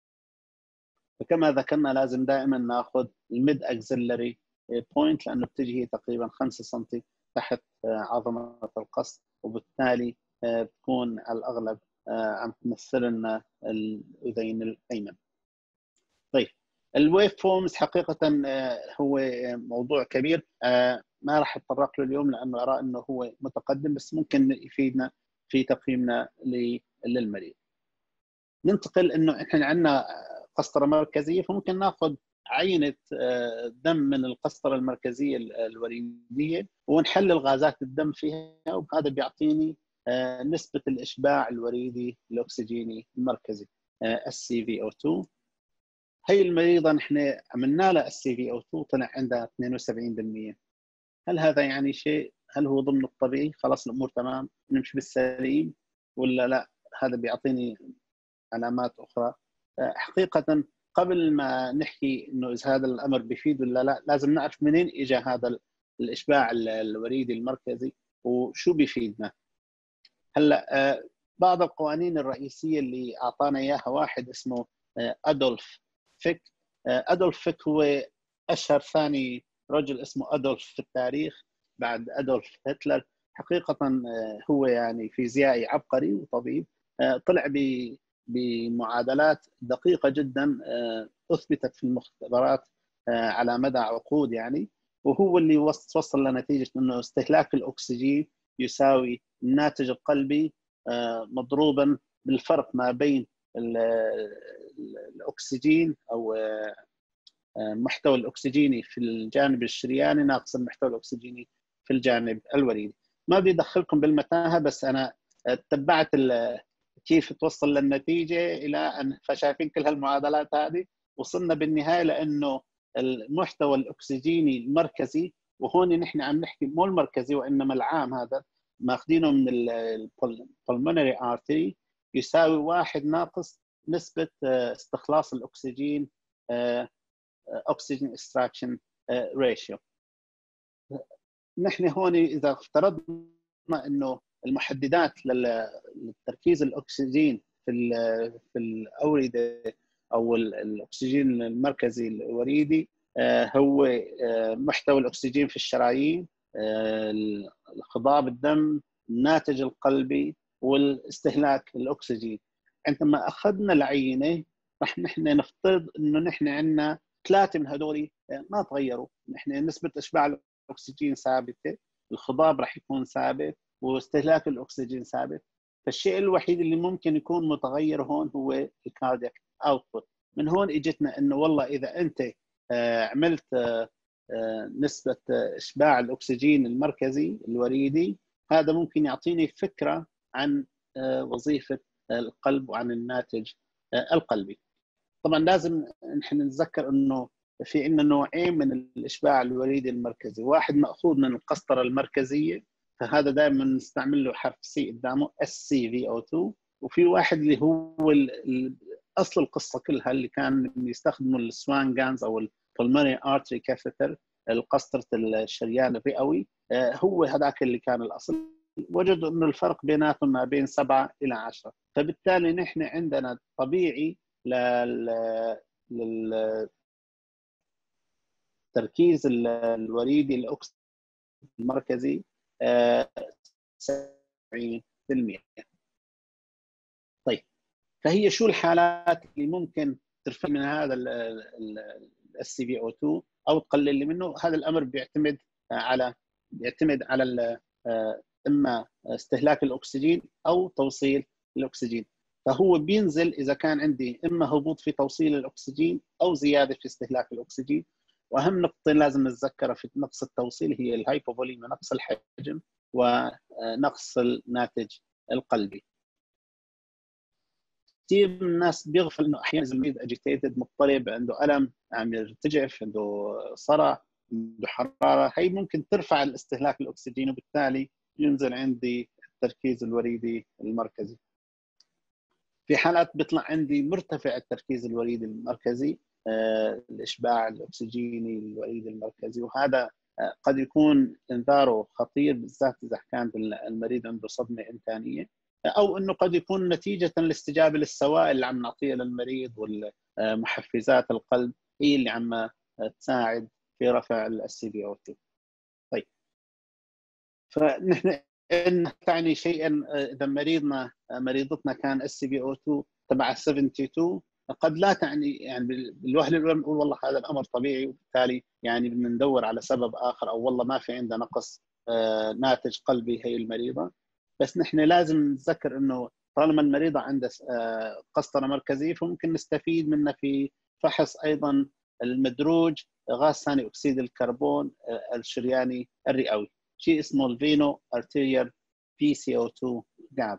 فكما ذكرنا لازم دائما ناخذ الميد اكسلري بوينت، لانه بتجي هي تقريبا خمسة سم تحت عظمه القص، وبالتالي بتكون على الاغلب عم تمثل لنا الاذين الايمن. طيب الويف فورمز حقيقه هو موضوع كبير ما راح اتطرق له اليوم، لانه ارى انه هو متقدم، بس ممكن يفيدنا في تقييمنا للمريض. ننتقل انه احنا عندنا قسطره مركزيه، فممكن ناخذ عينه دم من القسطره المركزيه الوريديه ونحلل غازات الدم فيها، وهذا بيعطيني نسبه الاشباع الوريدي الاكسجيني المركزي السي في او اثنين. هي المريضه نحن عملنا لها السي في او اثنين طلع عندها اثنين وسبعين بالمئة. هل هذا يعني شيء؟ هل هو ضمن الطبيعي خلاص الامور تمام نمشي بالسليم، ولا لا هذا بيعطيني علامات اخرى؟ حقيقه قبل ما نحكي انه اذا هذا الامر بيفيد ولا لا، لازم نعرف منين اجى هذا الاشباع الوريدي المركزي وشو بيفيدنا. هلا بعض القوانين الرئيسيه اللي اعطانا اياها واحد اسمه ادولف فيك. ادولف فيك هو اشهر ثاني رجل اسمه ادولف في التاريخ بعد ادولف هتلر. حقيقه هو يعني فيزيائي عبقري وطبيب، طلع بمعادلات دقيقه جدا اثبتت في المختبرات على مدى عقود يعني، وهو اللي وصل لنتيجه انه استهلاك الاكسجين يساوي الناتج القلبي مضروبا بالفرق ما بين الاكسجين او المحتوى الاكسجيني في الجانب الشرياني ناقص المحتوى الاكسجيني في الجانب الوريدي. ما بيدخلكم بالمتاهه، بس انا تبعت كيف توصل للنتيجه الى ان فشايفين كل هالمعادلات هذه وصلنا بالنهايه لانه المحتوى الاكسجيني المركزي، وهون نحن عم نحكي مو المركزي وانما العام، هذا ماخذينه من البلمونري ارتري، يساوي واحد ناقص نسبه استخلاص الاكسجين oxygen extraction ratio. نحن هون اذا افترضنا انه المحددات للتركيز الاكسجين في في الاورده او الاكسجين المركزي الوريدي هو محتوى الاكسجين في الشرايين، خضاب الدم، الناتج القلبي، والاستهلاك الاكسجين. عندما اخذنا العينه رح نحن نفترض انه نحن عندنا ثلاثه من هذول ما تغيروا، نحن نسبه اشباع الاكسجين ثابته، الخضاب رح يكون ثابت، واستهلاك الاكسجين ثابت. فالشيء الوحيد اللي ممكن يكون متغير هون هو الكاردياك اوتبوت. من هون اجتنا انه والله اذا انت عملت نسبه اشباع الاكسجين المركزي الوريدي، هذا ممكن يعطيني فكره عن وظيفه القلب وعن الناتج القلبي. طبعا لازم نحن نتذكر انه في عندنا نوعين من الاشباع الوريدي المركزي، واحد ماخوذ من القسطره المركزيه، فهذا دائما نستعمل له حرف سي قدامه اس سي في او اثنين، وفي واحد اللي هو اصل القصه كلها اللي كان يستخدموا السوان جانز او البلمونري ارتري كاثيتر، القسطره الشريان الرئوي، هو هذاك اللي كان الاصل. وجدوا انه الفرق بيناتهم ما بين سبعة الى عشرة، فبالتالي نحن عندنا طبيعي لل للتركيز الوريدي الاكسجين المركزي سبعين بالمئة. طيب فهي شو الحالات اللي ممكن ترفع من هذا الس في او اثنين او تقلل منه؟ هذا الامر بيعتمد على بيعتمد على اما استهلاك الاكسجين او توصيل الاكسجين. فهو بينزل اذا كان عندي اما هبوط في توصيل الاكسجين او زياده في استهلاك الاكسجين. واهم نقطتين لازم نتذكرها في نقص التوصيل هي الهايبوفوليميا، نقص الحجم، ونقص الناتج القلبي. كثير من الناس بيغفل انه احيانا المريض اجيتيتد، مضطرب، عنده الم، عم يرتجف، عنده صرع، عنده حراره، هي ممكن ترفع الاستهلاك الاكسجين وبالتالي ينزل عندي التركيز الوريدي المركزي. في حالات بيطلع عندي مرتفع التركيز الوريدي المركزي، الإشباع الأكسجيني الوريدي المركزي، وهذا قد يكون إنذاره خطير بالذات إذا كان المريض عنده صدمة إنتانية، أو أنه قد يكون نتيجة الاستجابة للسوائل اللي عم نعطيها للمريض، والمحفزات القلب هي اللي عم تساعد في رفع السي بي أو تو. طيب، فنحن إن تعني شيئا إذا مريضنا مريضتنا كان السي بي أو تو تبع سبعة وسبعين، قد لا تعني يعني بالوهله الاولى نقول والله هذا الامر طبيعي، وبالتالي يعني بدنا ندور على سبب اخر، او والله ما في عندنا نقص آه ناتج قلبي هي المريضه. بس نحن لازم نتذكر انه طالما المريضه عندها آه قسطره مركزيه، فممكن نستفيد منها في فحص ايضا المدروج غاز ثاني اكسيد الكربون آه الشرياني الرئوي، شيء اسمه الفينو ارتيريال بي سي او تو جاب.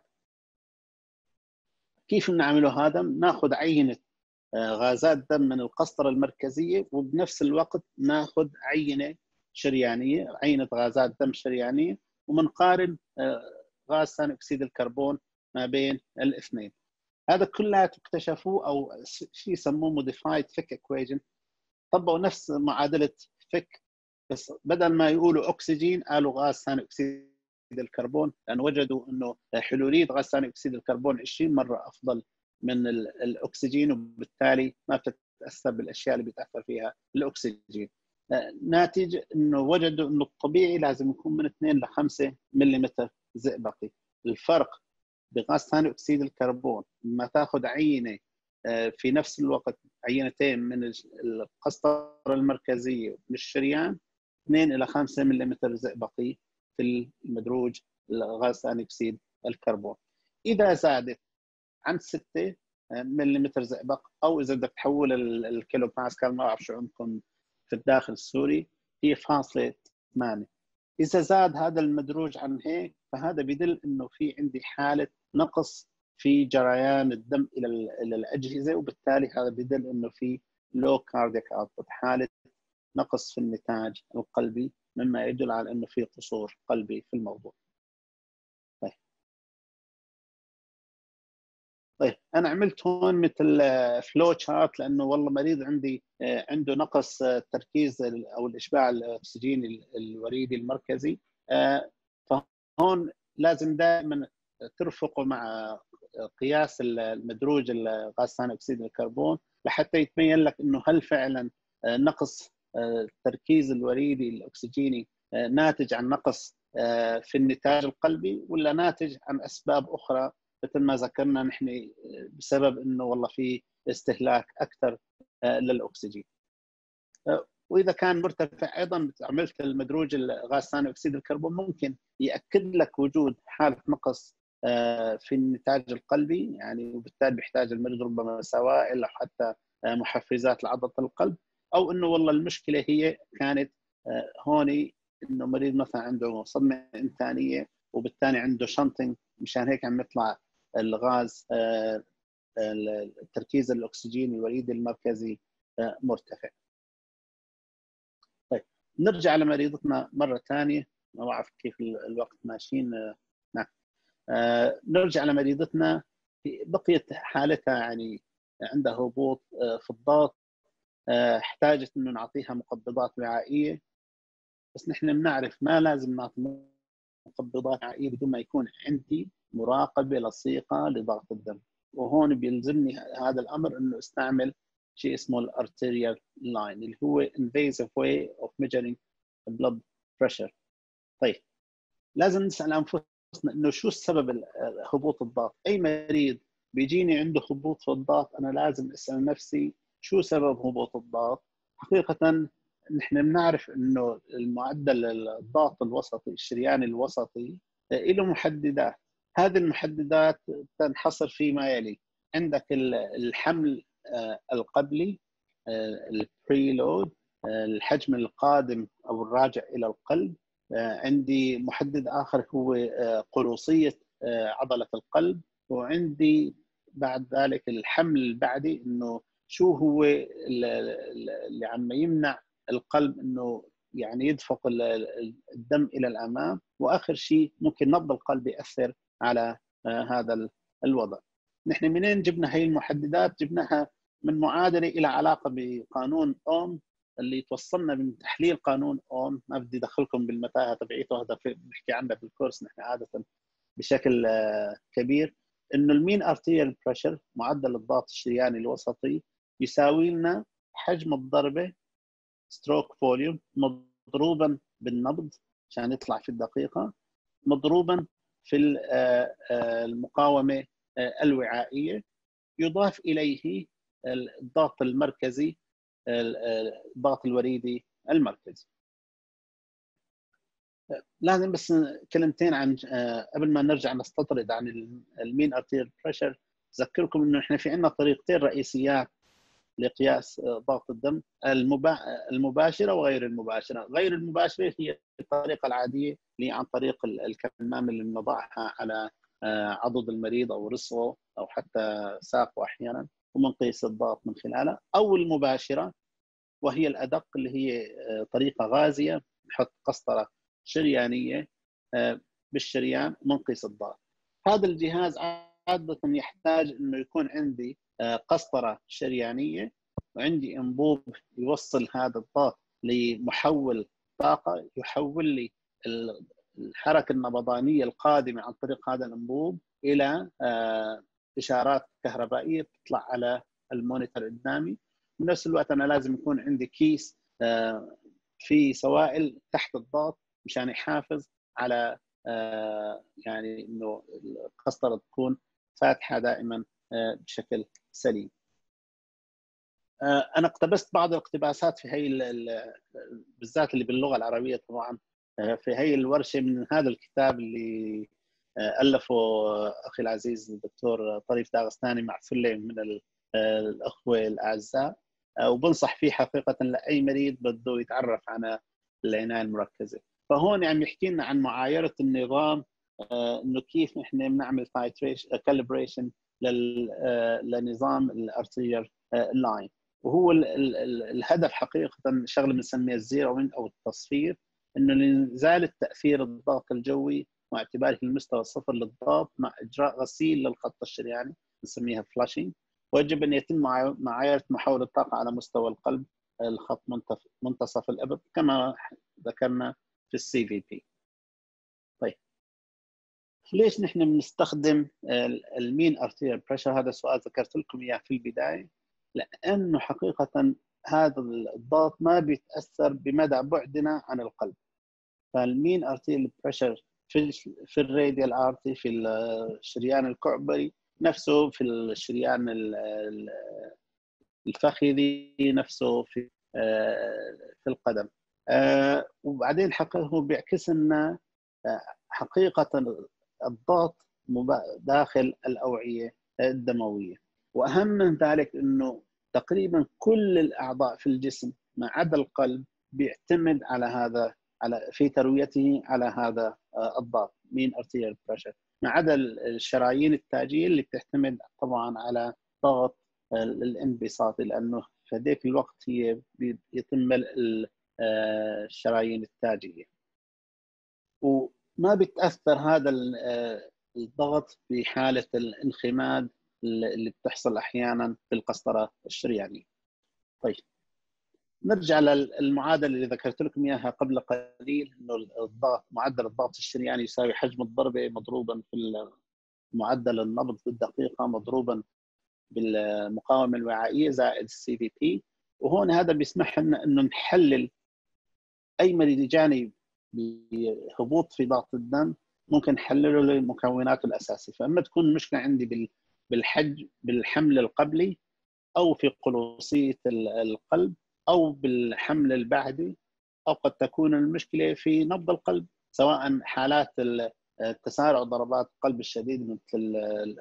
كيف نعمله هذا؟ ناخذ عينه غازات دم من القسطره المركزيه، وبنفس الوقت ناخذ عينه شريانيه، عينه غازات دم شريانيه، ومنقارن غاز ثاني اكسيد الكربون ما بين الاثنين. هذا كلها اكتشفوه او شيء يسموه موديفايد فيك ايكويشن، طبقوا نفس معادله فيك، بس بدل ما يقولوا اكسجين قالوا غاز ثاني اكسيد الكربون، لان وجدوا انه حلوليه غاز ثاني اكسيد الكربون عشرين مره افضل من الاكسجين، وبالتالي ما بتتاثر بالاشياء اللي بيتاثر فيها الاكسجين. ناتج انه وجدوا انه الطبيعي لازم يكون من اثنين ل خمسة ملم زئبقي. الفرق بغاز ثاني اكسيد الكربون لما تاخذ عينه في نفس الوقت عينتين من القسطره المركزيه من الشريان، اثنين إلى خمسة ملم زئبقي في المدروج غاز ثاني اكسيد الكربون. اذا زادت عن ستة ملم زئبق، او اذا بدك تحول الكيلو باسكال ما بعرف شو عندكم في الداخل السوري، هي فاصلة ثمانية. اذا زاد هذا المدروج عن هيك، فهذا بيدل انه في عندي حاله نقص في جريان الدم الى الى الاجهزه، وبالتالي هذا بيدل انه في لو كاردياك اوتبوت، حاله نقص في النتاج القلبي، مما يدل على انه في قصور قلبي في الموضوع. طيب طيب انا عملت هون مثل فلو تشارت، لانه والله مريض عندي عنده نقص التركيز او الاشباع الاكسجيني الوريدي المركزي، فهون لازم دائما ترفقه مع قياس المدروج غاز ثاني اكسيد الكربون، لحتى يتبين لك انه هل فعلا نقص التركيز الوريدي الاكسجيني ناتج عن نقص في النتاج القلبي، ولا ناتج عن اسباب اخرى مثل ما ذكرنا نحن بسبب انه والله في استهلاك اكثر للاكسجين. واذا كان مرتفع ايضا عملت المدروج غاز ثاني اكسيد الكربون، ممكن ياكد لك وجود حاله نقص في النتاج القلبي، يعني وبالتالي بيحتاج المريض ربما سوائل او حتى محفزات لعضله القلب، او انه والله المشكله هي كانت هون انه مريض مثلا عنده صدمه انتانيه، وبالتالي عنده شنطنج، مشان هيك عم يطلع الغاز التركيز الاكسجيني الوريدي المركزي مرتفع. طيب نرجع لمريضتنا مره ثانيه، ما بعرف كيف الوقت ماشيين. نعم نرجع لمريضتنا، بقيت حالتها يعني عندها هبوط في الضغط، احتاجت انه نعطيها مقبضات وعائيه، بس نحن بنعرف ما لازم نعطي مقبضات وعائيه بدون ما يكون عندي مراقبه لصيقه لضغط الدم. وهون بيلزمني هذا الامر انه استعمل شيء اسمه الارتيريال لاين، اللي هو invasive way of measuring blood pressure. طيب لازم نسال انفسنا انه شو السبب هبوط الضغط. اي مريض بيجيني عنده هبوط في الضغط انا لازم اسال نفسي شو سبب هبوط الضغط. حقيقه نحن بنعرف انه المعدل الضغط الوسطي الشرياني الوسطي له محددات. هذه المحددات تنحصر فيما يلي: عندك الحمل القبلي البريلود، الحجم القادم او الراجع الى القلب، عندي محدد اخر هو قروصيه عضله القلب، وعندي بعد ذلك الحمل البعدي، انه شو هو اللي عم يمنع القلب انه يعني يدفق الدم الى الامام، واخر شيء ممكن نبض القلب ياثر على هذا الوضع. نحن منين جبنا هي المحددات؟ جبناها من معادله الى علاقه بقانون اوم اللي توصلنا من تحليل قانون اوم. ما بدي ادخلكم بالمتاهه تبعيته، هذا بنحكي عنه في الكورس نحن عاده بشكل كبير. انه المين ارتيريال بريشر، معدل الضغط الشرياني الوسطي، يساوي لنا حجم الضربه ستروك فوليوم مضروبا بالنبض عشان يطلع في الدقيقه، مضروبا في المقاومه الوعائيه، يضاف اليه الضغط المركزي، الضغط الوريدي المركزي. لازم بس كلمتين عن قبل ما نرجع نستطرد عن المين ارتيريال بريشر، اذكركم انه احنا في عندنا طريقتين رئيسيات لقياس ضغط الدم، المباشره وغير المباشره. غير المباشره هي الطريقه العاديه اللي عن طريق الكمامه اللي بنضعها على عضد المريض او رسغه او حتى ساقه احيانا وبنقيس الضغط من خلالها، او المباشره وهي الادق اللي هي طريقه غازيه، نحط قسطره شريانيه بالشريان ومنقيس الضغط. هذا الجهاز عاده يحتاج انه يكون عندي قسطره شريانيه وعندي انبوب يوصل هذا الضغط لمحول طاقه يحول لي الحركه النبضانيه القادمه عن طريق هذا الانبوب الى اشارات كهربائيه بتطلع على المونيتور قدامي. بنفس الوقت انا لازم يكون عندي كيس في سوائل تحت الضغط مشان يحافظ على يعني انه القسطره تكون فاتحه دائما بشكل سليم. انا اقتبست بعض الاقتباسات في هي بالذات اللي باللغه العربيه طبعا في هي الورشه من هذا الكتاب اللي الفه اخي العزيز الدكتور طريف داغستاني مع ثله من الاخوه الاعزاء، وبنصح فيه حقيقه لاي مريض بده يتعرف على العنايه المركزه. فهون عم يحكي لنا عن معايره النظام، انه كيف نحن بنعمل كاليبريشن لنظام الارتيريال لاين. وهو الهدف حقيقه شغله بنسميها الزيروينج او التصفير، انه لازال تاثير الضغط الجوي واعتباره المستوى الصفر للضغط مع اجراء غسيل للخط الشرياني نسميها فلاشينج. ويجب ان يتم معايره محول الطاقه على مستوى القلب الخط منتصف الابط كما ذكرنا في السي في بي. طيب ليش نحن بنستخدم المين ارتيريال بريشر؟ هذا سؤال ذكرت لكم اياه في البدايه، لانه حقيقه هذا الضغط ما بيتاثر بمدى بعدنا عن القلب. فالمين ارتيريال بريشر في في الراديال ارتي في الشريان الكعبري نفسه، في الشريان الفخذي نفسه، في في القدم. وبعدين حقيقه هو بيعكس لنا حقيقه الضغط داخل الاوعيه الدمويه. واهم من ذلك انه تقريبا كل الاعضاء في الجسم ما عدا القلب بيعتمد على هذا على في ترويته على هذا الضغط مين ارتيريال بريشر، ما عدا الشرايين التاجيه اللي بتعتمد طبعا على ضغط الانبساطي، لانه في ذاك الوقت هي بيتم الشرايين التاجيه. وما بيتاثر هذا الضغط في حاله الانخماد اللي بتحصل احيانا في القسطره الشريانيه. طيب نرجع للمعادله اللي ذكرت لكم اياها قبل قليل، انه الضغط معدل الضغط الشرياني يساوي حجم الضربه مضروبا في معدل النبض في الدقيقه مضروبا بالمقاومه الوعائيه زائد السي في بي. وهون هذا بيسمح لنا انه نحلل اي مريض جاني بهبوط في ضغط الدم ممكن نحلله لمكوناته الاساسيه. فاما تكون المشكله عندي بالحج بالحمل القبلي او في قلوصيه القلب او بالحمل البعدي، او قد تكون المشكله في نبض القلب، سواء حالات تسارع ضربات القلب الشديد مثل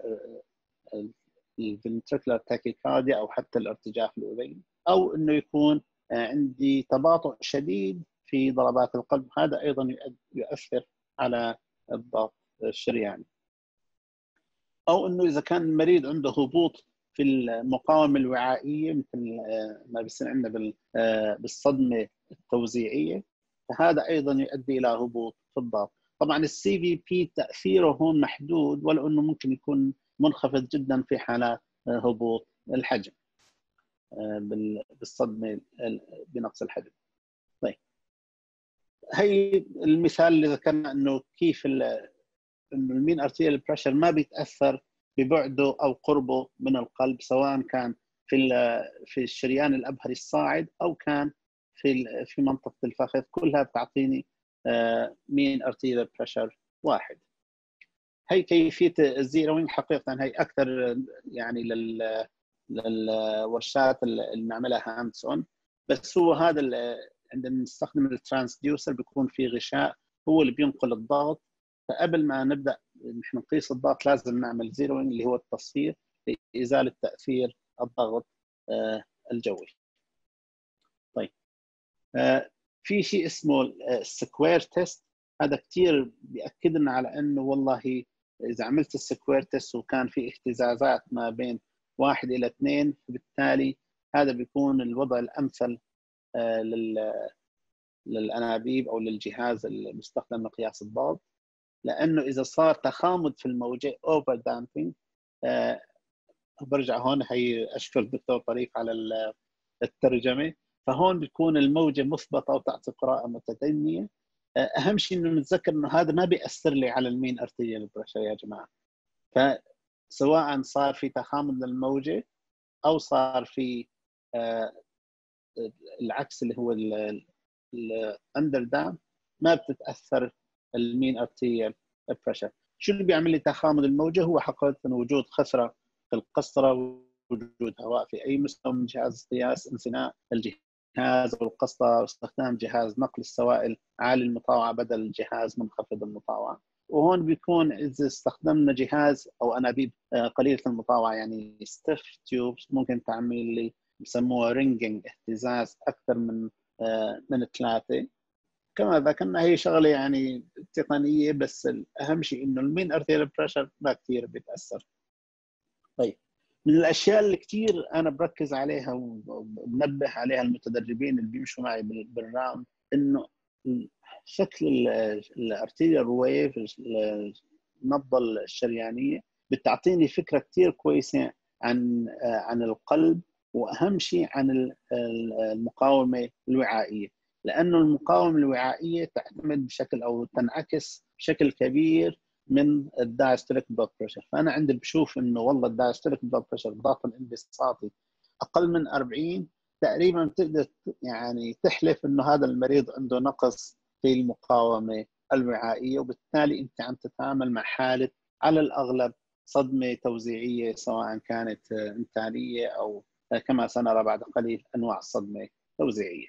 الفنتريكولار تاكيكارديا او حتى الارتجاف الاذيني، او انه يكون عندي تباطؤ شديد في ضربات القلب، هذا ايضا يؤثر على الضغط الشرياني. او انه اذا كان المريض عنده هبوط في المقاومه الوعائيه مثل ما بيصير عندنا بالصدمه التوزيعيه، فهذا ايضا يؤدي الى هبوط في الضغط. طبعا السي في بي تاثيره هون محدود، ولو انه ممكن يكون منخفض جدا في حالات هبوط الحجم بالصدمه بنقص الحجم. طيب هي المثال اللي ذكرنا انه كيف انه المين ارتيريال بريشر ما بيتاثر ببعده او قربه من القلب، سواء كان في في الشريان الابهري الصاعد او كان في في منطقه الفخذ، كلها بتعطيني مين ارتيريال بريشر واحد. هي كيفيه الزيروينج حقيقه هي اكثر يعني لل للورشات اللي نعملها هاندز اون، بس هو هذا عندما نستخدم الترانسديوسر بيكون في غشاء هو اللي بينقل الضغط. فقبل ما نبدا نحن نقيس الضغط لازم نعمل زيروينج اللي هو التصفير لازاله تاثير الضغط الجوي. طيب في شيء اسمه السكوير تيست، هذا كثير بياكد لنا على انه والله اذا عملت السكوير تيست وكان في اهتزازات ما بين واحد الى اثنين، فبالتالي هذا بيكون الوضع الامثل للانابيب او للجهاز المستخدم لقياس الضغط. لانه اذا صار تخامد في الموجه اوفر دامبينج، برجع هون هي اشكر الدكتور طريق على الترجمه، فهون بتكون الموجه مثبته وتعطي قراءه متدنيه. اهم شيء انه نتذكر انه هذا ما بياثر لي على المين ارتيريال بريشر يا جماعه. فسواء صار في تخامد للموجه او صار في العكس اللي هو الاندر دام، ما بتتاثر المين ارتيريال بريشر. شو اللي بيعمل لي تخامد الموجه؟ هو حقيقه وجود خثره في القسطره، وجود هواء في اي مستوى من جهاز قياس، انثناء الجهاز او القسطره، واستخدام جهاز نقل السوائل عالي المطاوعه بدل جهاز منخفض المطاوعه. وهون بيكون اذا استخدمنا جهاز او انابيب قليله المطاوعه يعني ستيف تيوبس، ممكن تعمل لي بسموها رينجينج، اهتزاز اكثر من من ثلاثه. كما ذكرنا هي شغله يعني تقنيه، بس الاهم شيء انه المين ارتيريال بريشر ما كثير بيتاثر. طيب من الاشياء اللي كثير انا بركز عليها وبنبه عليها المتدربين اللي بيمشوا معي بالراوند، انه شكل الارتيريال ويف، النبضه الشريانيه، بتعطيني فكره كثير كويسه عن عن القلب، واهم شيء عن المقاومه الوعائيه، لانه المقاومه الوعائيه تعتمد بشكل او تنعكس بشكل كبير من الدايستوليك بلود بريشر. فانا عندي بشوف انه والله الدايستوليك بلود بريشر الضغط الانبساطي اقل من أربعين، تقريبا بتقدر يعني تحلف انه هذا المريض عنده نقص في المقاومه الوعائيه، وبالتالي انت عم تتعامل مع حاله على الاغلب صدمه توزيعيه، سواء كانت انتانيه او كما سنرى بعد قليل انواع الصدمه التوزيعيه.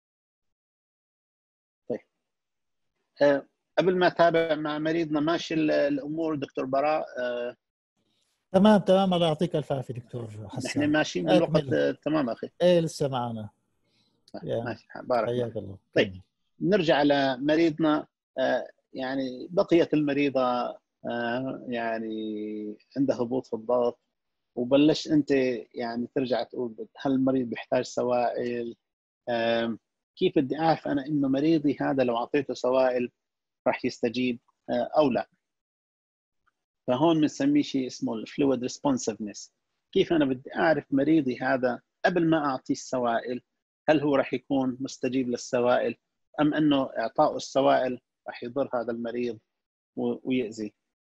طيب أه قبل ما اتابع مع مريضنا ماشي الامور دكتور براء؟ أه تمام تمام، الله يعطيك الف عافيه دكتور حسان. نحن ماشيين بالوقت تمام اخي؟ ايه لسه معنا. ماشي بارك الله. حياك الله. طيب نرجع لمريضنا. أه يعني بقيت المريضه أه يعني عندها هبوط في الضغط، وبلشت انت يعني ترجع تقول هل المريض بيحتاج سوائل؟ أه كيف بدي اعرف انا انه مريضي هذا لو اعطيته سوائل راح يستجيب او لا؟ فهون بنسميه شيء اسمه الفلويد ريسبونسفنس. كيف انا بدي اعرف مريضي هذا قبل ما اعطيه السوائل هل هو راح يكون مستجيب للسوائل، ام انه اعطائه السوائل راح يضر هذا المريض ويؤذي؟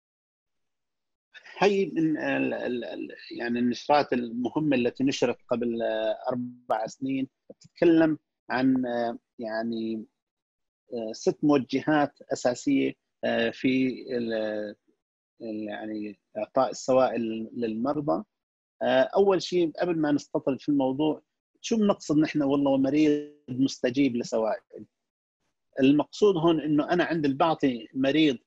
هي من ال ال يعني النشرات المهمه التي نشرت قبل اربع سنين تتكلم عن يعني ست موجهات اساسيه في يعني اعطاء السوائل للمرضى. اول شيء قبل ما نستطرد في الموضوع، شو بنقصد نحن والله مريض مستجيب لسوائل؟ المقصود هون انه انا عند بعطي مريض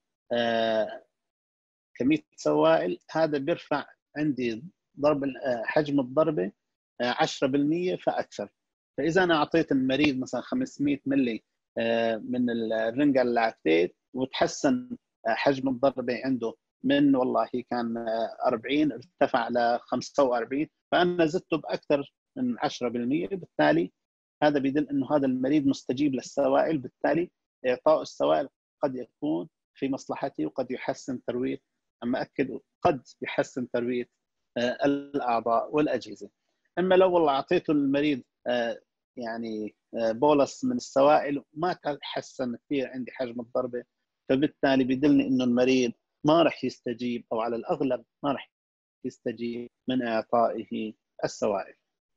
كميه سوائل، هذا بيرفع عندي ضرب حجم الضربه عشرة بالمئة فاكثر. فاذا انا اعطيت المريض مثلا خمسمئة ملي من الرنجال لاكتيت وتحسن حجم الضربه عنده من والله كان أربعين ارتفع ل خمسة وأربعين، فانا زدته باكثر من عشرة بالمئة، بالتالي هذا بيدل انه هذا المريض مستجيب للسوائل، بالتالي اعطاء السوائل قد يكون في مصلحته وقد يحسن تروية، اما اكد قد يحسن تروية الاعضاء والاجهزه. اما لو والله اعطيته المريض يعني بولس من السوائل ما تحسن كثير عندي حجم الضربه، فبالتالي بيدلني انه المريض ما راح يستجيب، او على الاغلب ما راح يستجيب من اعطائه السوائل.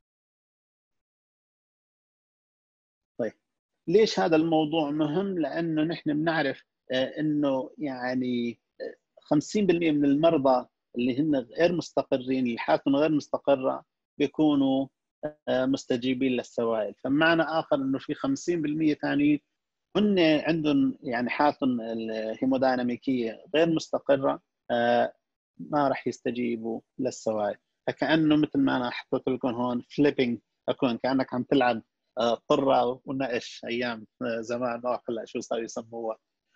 طيب ليش هذا الموضوع مهم؟ لانه نحن بنعرف انه يعني خمسين بالمئة من المرضى اللي هن غير مستقرين، اللي حالتهم غير مستقره، بيكونوا مستجيبين للسوائل. فمعنى اخر انه في خمسين بالمئة ثانيين هن عندهم يعني حالتهم الهيموديناميكيه غير مستقره، ما راح يستجيبوا للسوائل. فكانه مثل ما انا حطيت لكم هون فليبنج اكون، كانك عم تلعب قره ونقش ايام زمان، ما هلا شو صار يسموها.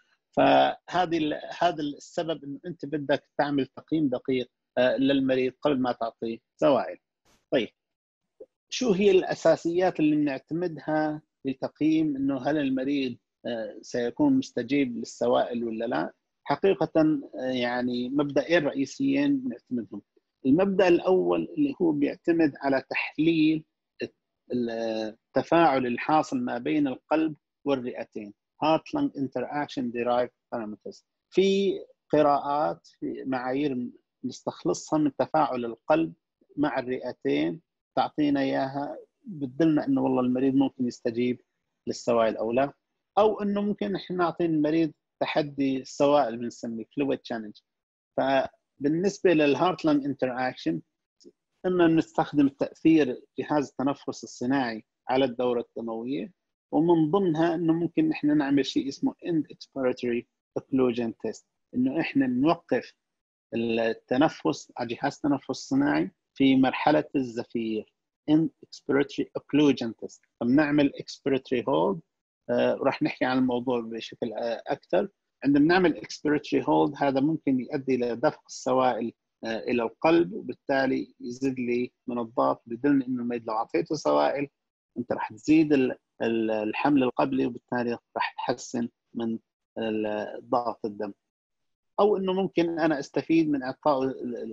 فهذه هذا السبب انه انت بدك تعمل تقييم دقيق للمريض قبل ما تعطيه سوائل. طيب شو هي الاساسيات اللي بنعتمدها لتقييم انه هل المريض سيكون مستجيب للسوائل ولا لا؟ حقيقه يعني مبدئين رئيسيين بنعتمدهم. المبدا الاول اللي هو بيعتمد على تحليل التفاعل الحاصل ما بين القلب والرئتين، heart lung interaction derived parameters. في قراءات في معايير نستخلصها من تفاعل القلب مع الرئتين تعطينا اياها، بتدلنا انه والله المريض ممكن يستجيب للسوائل او لا، او انه ممكن احنا نعطي المريض تحدي السوائل بنسميه fluid challenge. فبالنسبه للهارت لانج انتراكشن اما نستخدم تاثير جهاز التنفس الصناعي على الدوره الدمويه، ومن ضمنها انه ممكن احنا نعمل شيء اسمه end expiratory occlusion test، انه احنا نوقف التنفس على جهاز التنفس الصناعي في مرحله الزفير end expiratory occlusion test. فبنعمل expiratory hold، آه وراح نحكي عن الموضوع بشكل آه اكثر. عندما نعمل expiratory hold هذا ممكن يؤدي الى دفق السوائل آه الى القلب، وبالتالي يزيد لي من الضغط، بدلني انه المريض لو اعطيته سوائل انت راح تزيد الحمل القبلي، وبالتالي راح تحسن من ضغط الدم. او انه ممكن انا استفيد من اعطاء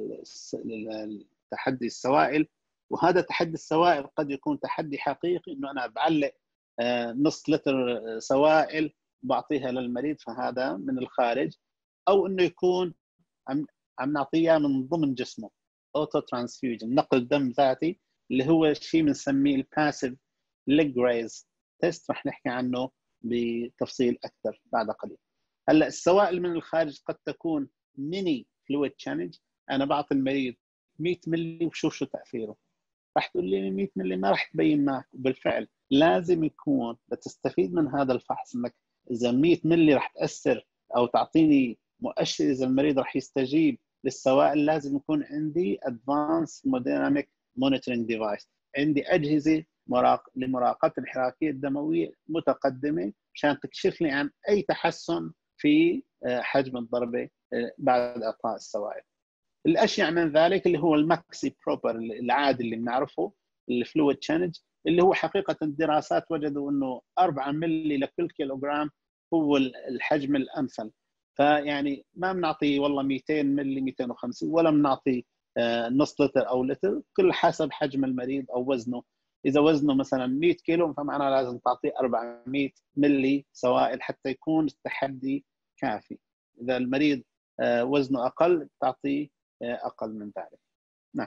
تحدي السوائل، وهذا تحدي السوائل قد يكون تحدي حقيقي، انه انا بعلق نص لتر سوائل بعطيها للمريض فهذا من الخارج، او انه يكون عم عم نعطيها من ضمن جسمه اوتو ترانسفيوجن، نقل دم ذاتي، اللي هو شيء بنسميه الباسيف ليج ريز تيست، رح نحكي عنه بتفصيل اكثر بعد قليل. هلا السوائل من الخارج قد تكون ميني فلويد تشالنج، انا بعطي المريض مئة مللي وشوف شو تاثيره. رح تقول لي مئة مللي ما رح تبين معك، وبالفعل لازم يكون لتستفيد من هذا الفحص انك اذا مئة مللي رح تاثر او تعطيني مؤشر اذا المريض رح يستجيب للسوائل، لازم يكون عندي ادفانس هيموديناميك مونيتورنج ديفايس، عندي اجهزه مراق... لمراقبه الحراكيه الدمويه متقدمه مشان تكشف لي عن اي تحسن في حجم الضربه بعد اعطاء السوائل. الاشيع من ذلك اللي هو الماكسي بروبر العادي اللي بنعرفه، الفلويد تشالنج، اللي هو حقيقه الدراسات وجدوا انه أربعة مللي لكل كيلوغرام هو الحجم الامثل. فيعني ما بنعطي والله مئتين مللي مئتين وخمسين، ولا بنعطي نص لتر او لتر، كل حسب حجم المريض او وزنه. اذا وزنه مثلا مئة كيلو فمعناه لازم تعطيه أربعمئة مللي سوائل حتى يكون التحدي كافي. اذا المريض وزنه اقل تعطيه اقل من ذلك. نعم.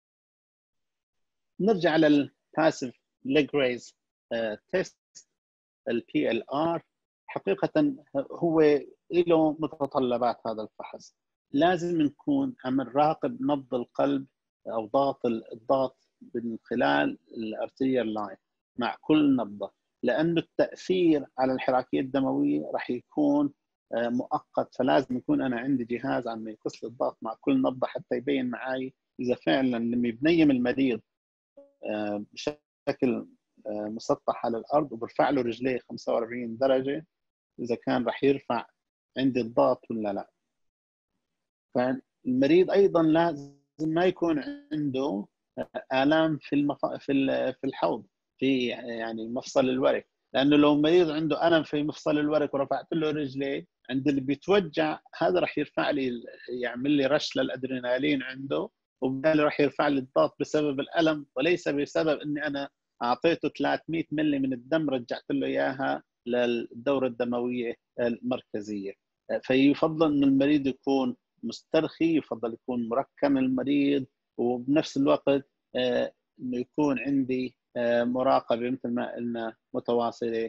نرجع للباسيف ليج ريز تيست البي ال ار. حقيقه هو له متطلبات هذا الفحص، لازم نكون عم نراقب نبض القلب او ضغط الضغط من خلال الارتيريال لاين مع كل نبضه، لانه التاثير على الحراكيه الدمويه راح يكون مؤقت، فلازم يكون انا عندي جهاز عم يقيس لي الضغط مع كل نبضه حتى يبين معي اذا فعلا لما بنيم المريض بشكل مسطح على الارض وبرفع له رجليه خمسة وأربعين درجه اذا كان راح يرفع عندي الضغط ولا لا. فالمريض ايضا لازم ما يكون عنده الام في المف... في في الحوض، في في يعني مفصل الورك، لانه لو مريض عنده الم في مفصل الورك ورفعت له رجليه عند اللي بيتوجع، هذا راح يرفع لي، يعمل لي رش للادرينالين عنده، وبالتالي راح يرفع لي الضغط بسبب الالم وليس بسبب اني انا اعطيته ثلاثمئة ملي من الدم رجعت له اياها للدوره الدمويه المركزيه. فيفضل ان المريض يكون مسترخي، يفضل يكون مركن المريض، وبنفس الوقت انه يكون عندي مراقبه مثل ما قلنا متواصله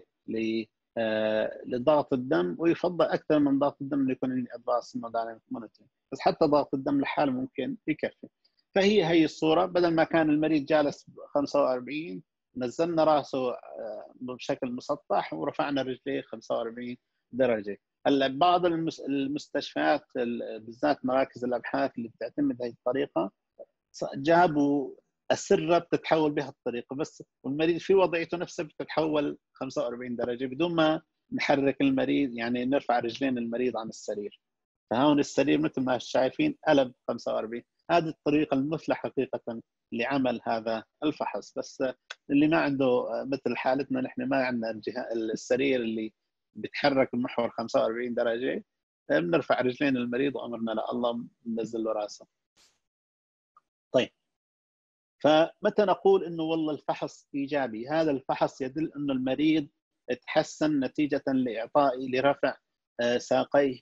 لضغط الدم، ويفضل اكثر من ضغط الدم انه يكون عندي ادفانس هيمودايناميك مونيتورنج، بس حتى ضغط الدم لحاله ممكن يكفي. فهي هي الصوره، بدل ما كان المريض جالس خمسة وأربعين نزلنا راسه بشكل مسطح ورفعنا رجليه خمسة وأربعين درجه. هلا بعض المستشفيات بالذات مراكز الابحاث اللي بتعتمد هذه الطريقه جابوا اسره بتتحول بهالطريقه، بس والمريض في وضعيته نفسها بتتحول خمسة وأربعين درجه بدون ما نحرك المريض، يعني نرفع رجلين المريض عن السرير. فهون السرير مثل ما شايفين قلب خمسة وأربعين. هذه الطريقه المثلى حقيقه لعمل هذا الفحص. بس اللي ما عنده مثل حالتنا نحن ما عندنا السرير اللي بيتحرك بمحور خمسة وأربعين درجه، بنرفع رجلين المريض وامرنا لا الله بننزل له راسه. طيب، فمتى نقول انه والله الفحص ايجابي؟ هذا الفحص يدل انه المريض تحسن نتيجه لاعطائي لرفع ساقيه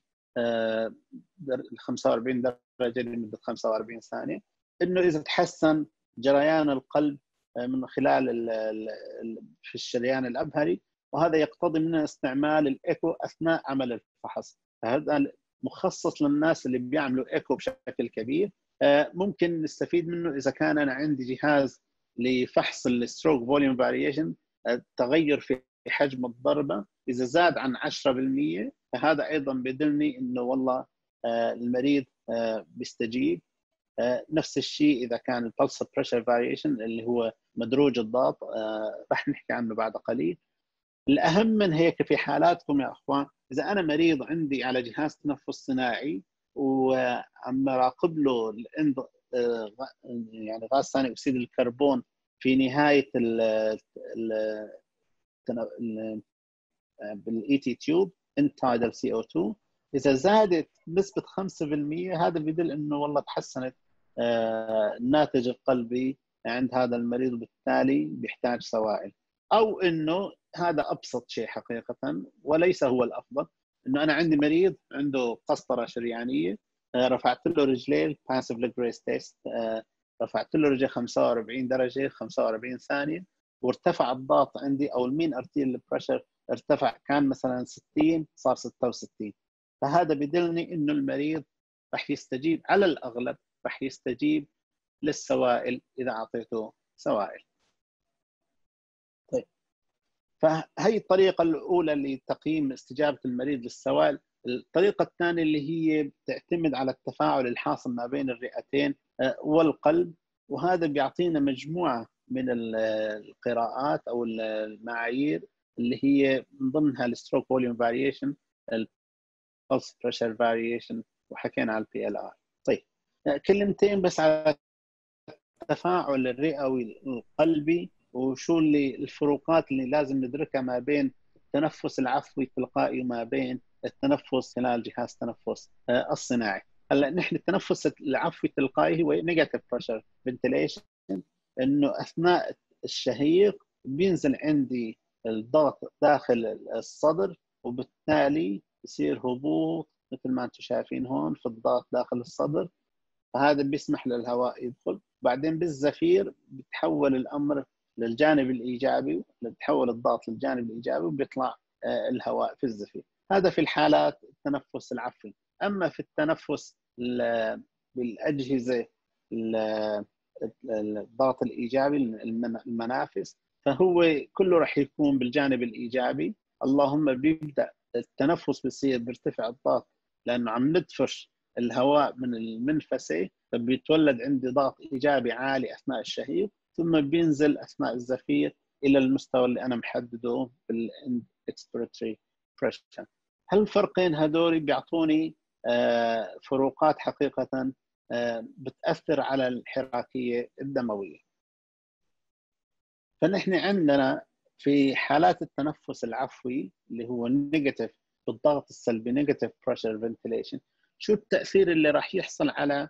خمسة وأربعين درجه لمده خمسة وأربعين ثانيه، انه اذا تحسن جريان القلب من خلال في الشريان الابهري، وهذا يقتضي منا استعمال الايكو اثناء عمل الفحص. فهذا مخصص للناس اللي بيعملوا ايكو بشكل كبير، ممكن نستفيد منه اذا كان انا عندي جهاز لفحص الستروك فوليوم فاريشن، التغير في حجم الضربه اذا زاد عن عشرة بالمئة، فهذا ايضا بيدلني انه والله المريض بيستجيب. نفس الشيء اذا كان البلس بريشر فاريشن اللي هو مدروج الضغط، راح نحكي عنه بعد قليل. الاهم من هيك في حالاتكم يا اخوان، اذا انا مريض عندي على جهاز تنفس صناعي وعم راقب له يعني غاز ثاني اكسيد الكربون في نهايه ال ال بالاي تي تيوب انتايدل سي او اثنين، اذا زادت نسبه خمسة بالمئة هذا بيدل انه والله تحسنت الناتج القلبي عند هذا المريض، وبالتالي بيحتاج سوائل. او انه هذا ابسط شيء حقيقه وليس هو الافضل، انه انا عندي مريض عنده قسطره شريانيه، رفعت له رجليه الباسيف ليج ريس تيست، رفعت له رجليه خمسة وأربعين درجه خمسة وأربعين ثانيه، وارتفع الضغط عندي او المين ارتيريال بريشر ارتفع، كان مثلا ستين صار ستة وستين. فهذا بدلني انه المريض راح يستجيب، على الاغلب راح يستجيب للسوائل اذا اعطيته سوائل. طيب، فهي الطريقه الاولى لتقييم استجابه المريض للسوائل. الطريقه الثانيه اللي هي بتعتمد على التفاعل الحاصل ما بين الرئتين والقلب، وهذا بيعطينا مجموعه من القراءات او المعايير اللي هي من ضمنها الستروك فوليوم فاريشن، البلس بريشر فاريشن، وحكينا على البي ال ار. طيب، كلمتين بس على التفاعل الرئوي القلبي، وشو اللي الفروقات اللي لازم ندركها ما بين التنفس العفوي التلقائي وما بين التنفس خلال جهاز التنفس الصناعي. هلا نحن التنفس العفوي التلقائي هو نيجاتيف بريشر فنتيليشن، انه اثناء الشهيق بينزل عندي الضغط داخل الصدر، وبالتالي يصير هبوط مثل ما انتم شايفين هون في الضغط داخل الصدر، فهذا بيسمح للهواء يدخل. بعدين بالزفير بتحول الامر للجانب الايجابي، بتحول الضغط للجانب الايجابي وبيطلع الهواء في الزفير. هذا في الحالات التنفس العفوي. اما في التنفس بالاجهزه الضغط الايجابي المنافس، فهو كله راح يكون بالجانب الايجابي، اللهم بيبدا التنفس بيصير بيرتفع الضغط لانه عم ندفش الهواء من المنفسه، فبيتولد عندي ضغط ايجابي عالي اثناء الشهيق، ثم بينزل اثناء الزفير الى المستوى اللي انا محدده بالاند اكسبيرتوري بريشر. هالفرقين هذول بيعطوني فروقات حقيقه بتاثر على الحراكيه الدمويه. فنحن عندنا في حالات التنفس العفوي اللي هو نيجاتيف بالضغط السلبي نيجاتيف بريشر فنتيليشن، شو التأثير اللي راح يحصل على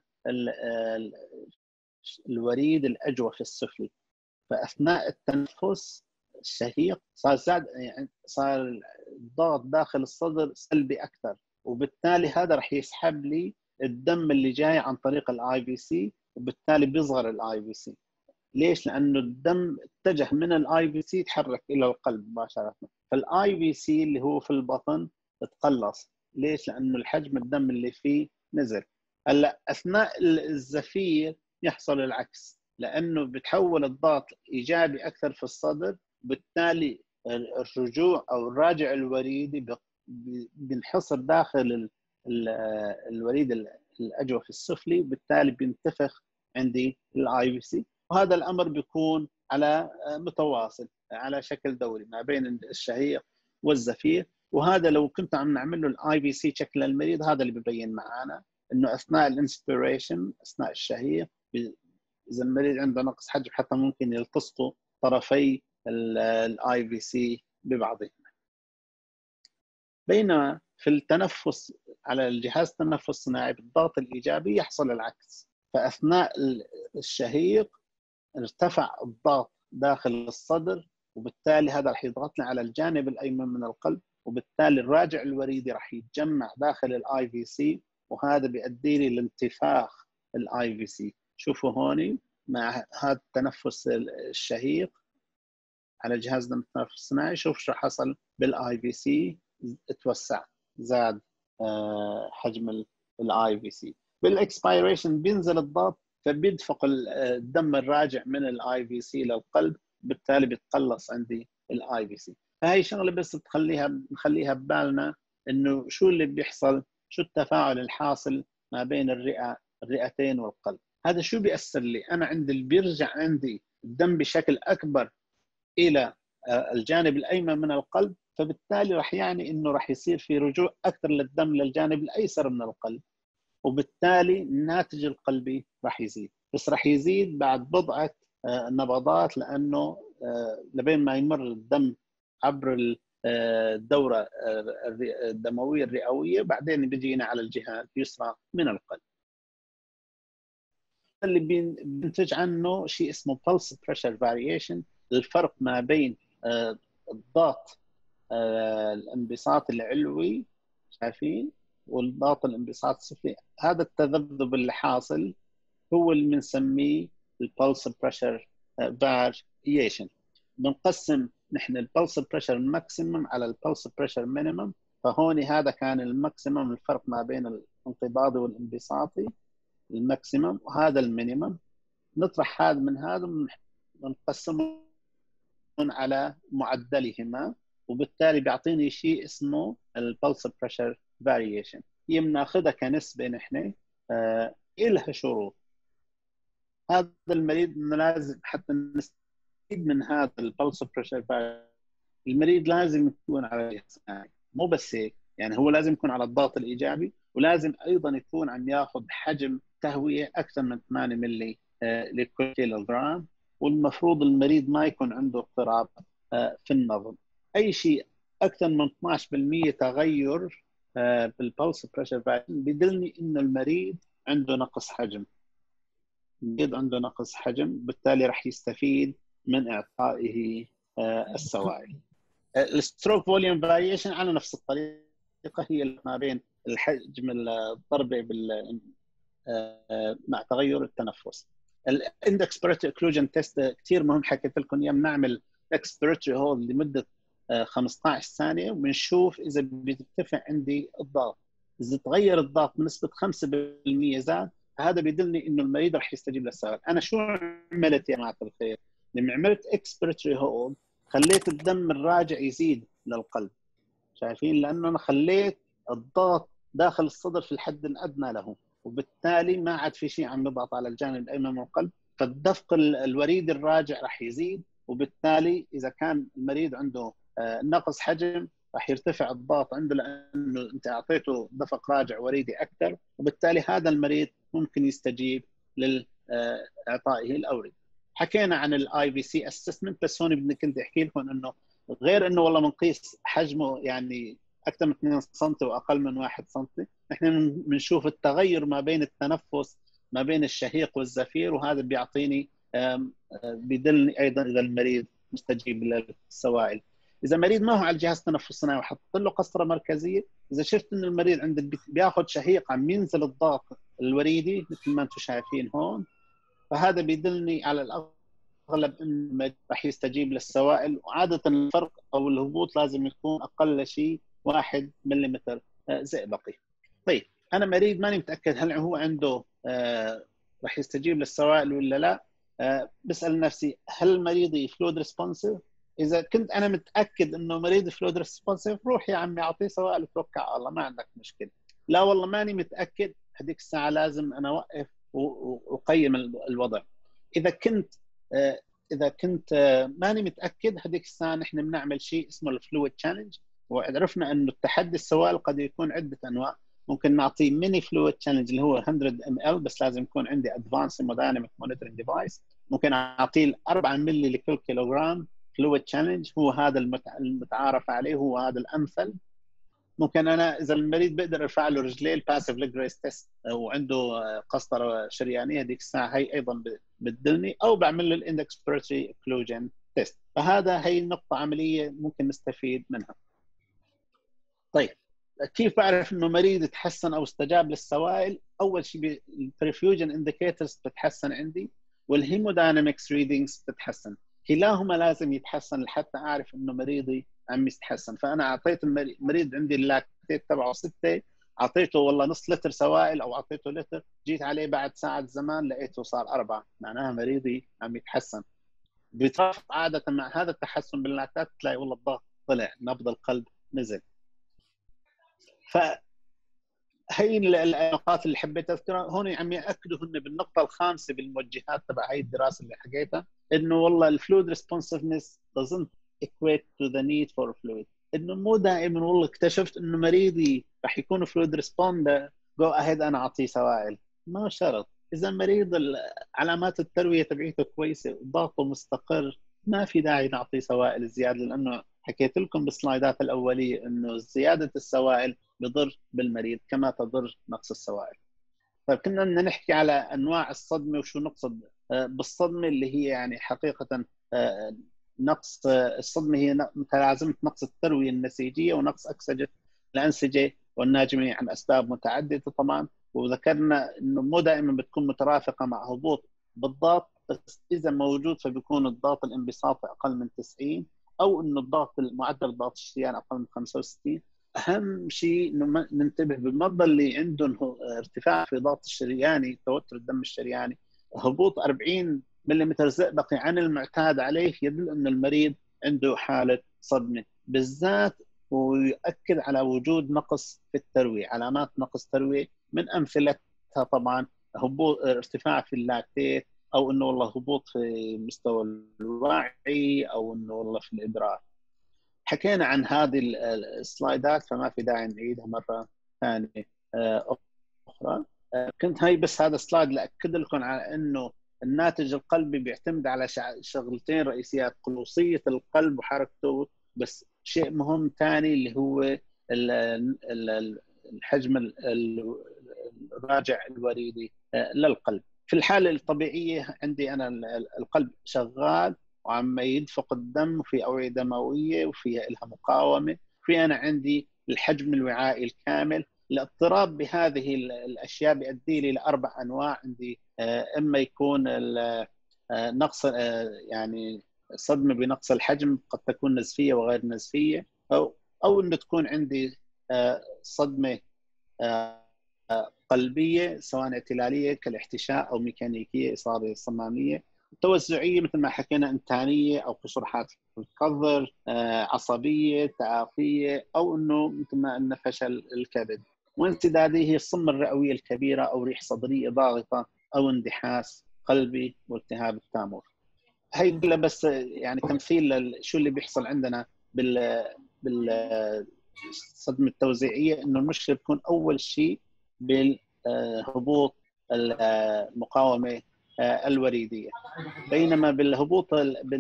الوريد الأجوف السفلي؟ فأثناء التنفس الشهيق صار زاد يعني صار الضغط داخل الصدر سلبي أكثر، وبالتالي هذا راح يسحب لي الدم اللي جاي عن طريق الاي في سي، وبالتالي بيصغر الاي في سي. ليش؟ لانه الدم اتجه من الاي في سي تحرك الى القلب مباشره، فالاي في سي اللي هو في البطن تقلص. ليش؟ لانه الحجم الدم اللي فيه نزل. هلا اثناء الزفير يحصل العكس، لانه بتحول الضغط ايجابي اكثر في الصدر، بالتالي الرجوع او الراجع الوريدي بينحصر داخل الوريد الاجوف السفلي، بالتالي بينتفخ عندي الاي في سي. وهذا الامر بيكون على متواصل على شكل دوري ما بين الشهيق والزفير. وهذا لو كنت عم نعمل له الاي في سي شكل للمريض، هذا اللي بيبين معنا انه اثناء الانسبيريشن اثناء الشهيق اذا المريض عنده نقص حجم حتى ممكن يلتصقوا طرفي الاي في سي ببعضهما. بينما في التنفس على الجهاز التنفس الصناعي بالضغط الايجابي يحصل العكس، فاثناء الشهيق ارتفع الضغط داخل الصدر، وبالتالي هذا راح يضغطنا على الجانب الايمن من القلب، وبالتالي الراجع الوريدي راح يتجمع داخل الاي في سي، وهذا بيؤدي لي لانتفاخ الاي في سي. شوفوا هون مع هذا التنفس الشهيق على جهاز التنفس الصناعي، شوف شو حصل بالاي في سي، اتوسع زاد حجم الاي في سي. بالاكسبيريشن بينزل الضغط فبيدفق الدم الراجع من الاي في سي للقلب، بالتالي بتقلص عندي الاي في سي. فهي شغله بس تخليها نخليها ببالنا انه شو اللي بيحصل، شو التفاعل الحاصل ما بين الرئه الرئتين والقلب. هذا شو بيأثر لي؟ انا عندي بيرجع عندي الدم بشكل اكبر الى الجانب الايمن من القلب، فبالتالي راح يعني انه راح يصير في رجوع اكثر للدم للجانب الايسر من القلب، وبالتالي الناتج القلبي راح يزيد، بس راح يزيد بعد بضعه نبضات، لانه لبين ما يمر الدم عبر الدوره الدمويه الرئويه، بعدين بيجينا على الجهه اليسرى من القلب. اللي بينتج عنه شيء اسمه pulse pressure variation، الفرق ما بين الضغط الانبساط العلوي شايفين والضغط الانبساط السفلي. هذا التذبذب اللي حاصل هو اللي بنسميه البلس بريشر فاريشن. بنقسم نحن البلس بريشر ماكسيمم على البلس بريشر مينيمم، فهون هذا كان الماكسيمم، الفرق ما بين الانقباضي والانبساطي الماكسيمم، وهذا المينيمم. نطرح هذا من هذا ونقسمه على معدلهما، وبالتالي بيعطيني شيء اسمه البلس بريشر فاريشن. هي بناخذها كنسبه نحن، آه لها شروط. هذا المريض لازم حتى نستفيد من هذا البلس بريشر فاريشن، المريض لازم يكون على جهاز صناعي. مو بس هيك، يعني هو لازم يكون على الضغط الايجابي، ولازم ايضا يكون عم ياخذ حجم تهويه اكثر من ثمانية ملي آه لكل كيلو جرام، والمفروض المريض ما يكون عنده اضطراب آه في النظم. اي شيء اكثر من اثنعش بالمئة تغير آه بالبلس بريشر فاريشن بيدلني انه المريض عنده نقص حجم. المريض عنده نقص حجم، بالتالي راح يستفيد من اعطائه آه السوائل. الستروك فوليوم فاريشن على نفس الطريقه، هي ما بين الحجم الضربه بال مع تغير التنفس. الاندكس بريتري اوكلوجن تيست كثير مهم، حكيت لكم اياه. بنعمل اكسبيرتري هولد لمده خمسة عشر ثانيه، وبنشوف اذا بيرتفع عندي الضغط. اذا تغير الضغط بنسبه خمسة بالمئة زاد، هذا بيدلني انه المريض رح يستجيب للسوائل. انا شو عملت يا جماعه الخير؟ لما عملت اكسبيرتري هولد خليت الدم الراجع يزيد للقلب، شايفين؟ لانه انا خليت الضغط داخل الصدر في الحد الادنى له، وبالتالي ما عاد في شيء عم يضغط على الجانب الايمن من القلب، فالدفق الوريدي الراجع راح يزيد، وبالتالي اذا كان المريض عنده نقص حجم راح يرتفع الضغط عنده، لانه انت اعطيته دفق راجع وريدي اكثر، وبالتالي هذا المريض ممكن يستجيب لاعطائه الاوردي. حكينا عن الاي في سي اسسمنت، بس هون بدي كنت احكي لكم انه غير انه والله بنقيس حجمه يعني اكثر من اثنين سم واقل من واحد سم، نحن بنشوف التغير ما بين التنفس ما بين الشهيق والزفير، وهذا بيعطيني بيدلني ايضا اذا المريض مستجيب للسوائل. اذا مريض ما هو على الجهاز التنفسي الصناعي وحط له قسطره مركزيه، اذا شفت انه المريض عندك بياخذ شهيق عم ينزل الضغط الوريدي مثل ما انتم شايفين هون، فهذا بيدلني على الاغلب انه راح يستجيب للسوائل. وعاده الفرق او الهبوط لازم يكون اقل شيء واحد ملم زئبقي. طيب انا مريض ماني متاكد هل هو عنده آه راح يستجيب للسوائل ولا لا، آه بسال نفسي هل مريضي فلويد ريسبونسيف؟ اذا كنت انا متاكد انه مريض فلويد ريسبونسيف روح يا عمي اعطيه سوائل وتوكل على الله، ما عندك مشكله. لا والله ماني متاكد، هذيك الساعه لازم انا اوقف وقيم الوضع. اذا كنت آه اذا كنت آه ماني متاكد، هذيك الساعه نحن بنعمل شيء اسمه الفلويد تشالنج، وعرفنا انه التحدي السوائل قد يكون عده انواع. ممكن نعطيه ميني فلويد تشالنج اللي هو مية ام ال، بس لازم يكون عندي ادفانس هيمودايناميك مونيتورنج ديفايس. ممكن اعطيه أربعة مللي لكل كيلوغرام فلويد تشالنج، هو هذا المتعارف عليه، هو هذا الامثل. ممكن انا اذا المريض بقدر ارفع له رجليه الباسيف ليج ريس تيست وعنده قسطره شريانيه، هذيك الساعه هي ايضا بتدلني، او بعمل له الاندكس بيرتي اكلوجن تيست. فهذا هي نقطه عمليه ممكن نستفيد منها. طيب كيف بعرف انه مريض تحسن او استجاب للسوائل؟ اول شيء البرفيوجن انديكيتورز بتتحسن عندي، والهيموداينامكس ريدنجز بتتحسن، كلاهما لازم يتحسن لحتى اعرف انه مريضي عم يتحسن. فانا اعطيت المريض عندي اللاكتيت تبعه ستة، اعطيته والله نص لتر سوائل او اعطيته لتر، جيت عليه بعد ساعه زمان لقيته صار أربعة، معناها مريضي عم يتحسن. بيترافق عاده مع هذا التحسن باللاكتات تلاقي والله الضغط طلع، نبض القلب نزل. فهي النقاط اللي حبيت اذكرها هون. عم ياكدوا هن بالنقطه الخامسه بالموجهات تبع هي الدراسه اللي حكيتها، انه والله الفلويد ريسبونسفنس doesn't equate to the need for fluid، انه مو دائما والله اكتشفت انه مريضي رح يكون فلويد ريسبوندر جو اهيد انا اعطيه سوائل، ما شرط. اذا مريض علامات الترويه تبعيته كويسه وضغطه مستقر، ما في داعي نعطيه سوائل زياده، لانه حكيت لكم بالسلايدات الاوليه انه زياده السوائل بضر بالمريض كما تضر نقص السوائل. طيب كنا بدنا نحكي على انواع الصدمه وشو نقصد بالصدمه، اللي هي يعني حقيقه نقص الصدمه هي متلازمه نقص الترويه النسيجيه ونقص اكسجه الانسجه والناجمه عن اسباب متعدده طبعا. وذكرنا انه مو دائما بتكون مترافقه مع هبوط بالضغط، بس اذا موجود فبيكون الضغط الانبساطي اقل من تسعين، او انه الضغط معدل الضغط الشرياني اقل من خمسة وستين. اهم شيء انه ننتبه بالمرضى اللي عندهم ارتفاع في ضغط الشرياني، توتر الدم الشرياني، هبوط أربعين ملم زئبقي عن المعتاد عليه يدل ان المريض عنده حاله صدمه بالذات، ويؤكد على وجود نقص في الترويه، علامات نقص ترويه من امثلتها طبعا هبوط ارتفاع في اللاكتيت، او انه والله هبوط في مستوى الوعي، او انه والله في الادراك. حكينا عن هذه السلايدات فما في داعي نعيدها مره ثانيه اخرى. كنت هاي بس هذا السلايد لاكد لكم على انه الناتج القلبي بيعتمد على شغلتين رئيسيات، خلوصيه القلب وحركته، بس شيء مهم ثاني اللي هو الحجم الراجع الوريدي للقلب. في الحاله الطبيعيه عندي انا القلب شغال وعم يدفق الدم وفي اوعيه دمويه وفيها لها مقاومه، في انا عندي الحجم الوعائي الكامل. الاضطراب بهذه الاشياء بيؤدي لي لاربع انواع عندي، اما يكون نقص يعني صدمه بنقص الحجم، قد تكون نزفيه وغير نزفيه، او او انه تكون عندي صدمه قلبيه سواء اعتلاليه كالاحتشاء او ميكانيكيه اصابه صماميه، توزعيه مثل ما حكينا انتانيه او قصرحات الكظر، عصبيه تعافيه، او انه مثل ما قلنا فشل الكبد، وانسداديه هي الصمه الرئويه الكبيره او ريح صدريه ضاغطه او اندحاس قلبي والتهاب التامر. هي بس يعني تمثيل شو اللي بيحصل عندنا بال بالصدمه التوزيعيه، انه المشكله بتكون اول شيء بالهبوط المقاومه الوريديه. بينما بالهبوط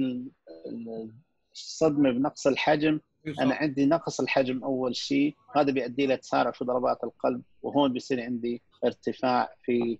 بالصدمه بنقص الحجم انا عندي نقص الحجم اول شيء، هذا بيؤدي الى تسارع في ضربات القلب، وهون بيصير عندي ارتفاع في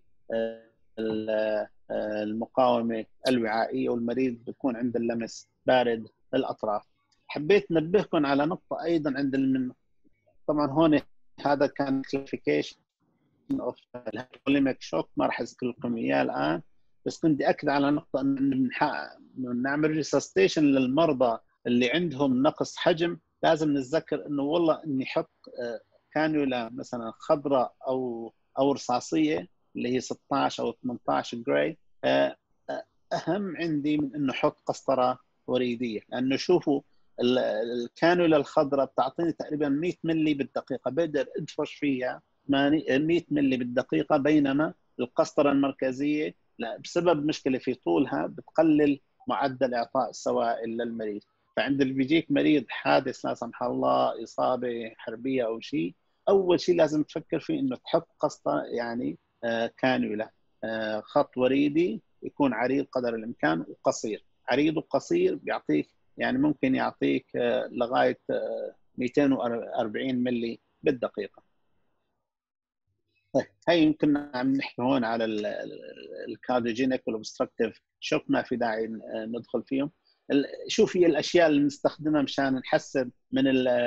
المقاومه الوعائيه، والمريض بيكون عند اللمس بارد الاطراف. حبيت نبهكم على نقطه ايضا عند المن... طبعا هون هذا كان كلاسيفيكيشن اوف الهايبوليميك شوك، ما راح اذكر لكم اياه الان، بس كنت اكد على نقطه ان نعمل ريسستيشن للمرضى اللي عندهم نقص حجم. لازم نتذكر انه والله اني احط كانولا مثلا خضراء او او رصاصيه اللي هي ستة عشر او ثمانية عشر جراي اهم عندي من انه احط قسطره وريديه، لانه شوفوا الكانولا الخضراء بتعطيني تقريبا مئة ملي بالدقيقه، بقدر ادفش فيها مئة ملي بالدقيقه، بينما القسطره المركزيه لا، بسبب مشكله في طولها بتقلل معدل اعطاء السوائل للمريض. فعند اللي بيجيك مريض حادث لا سمح الله، اصابه حربيه او شيء، اول شيء لازم تفكر فيه انه تحط قسطره يعني آه كانولا آه خط وريدي يكون عريض قدر الامكان وقصير. عريض وقصير بيعطيك يعني ممكن يعطيك آه لغايه آه مئتين وأربعين ملي بالدقيقه. طيب هي يمكن عم نحكي هون على الكارديوجينيك والاوبستراكتيف شوك، ما في داعي ندخل فيهم. شوف هي الاشياء اللي بنستخدمها مشان نحسن من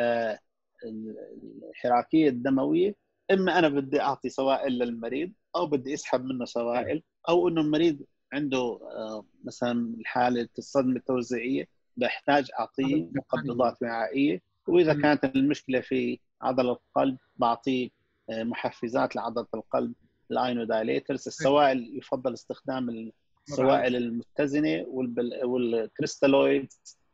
الحراكيه الدمويه، اما انا بدي اعطي سوائل للمريض او بدي اسحب منه سوائل، او انه المريض عنده مثلا حاله الصدمه التوزيعيه بحتاج اعطيه مقبضات وعائيه، واذا كانت المشكله في عضله القلب بعطيه محفزات لعضله القلب الاينودايليترز. السوائل يفضل استخدام السوائل المتزنه والكريستالويد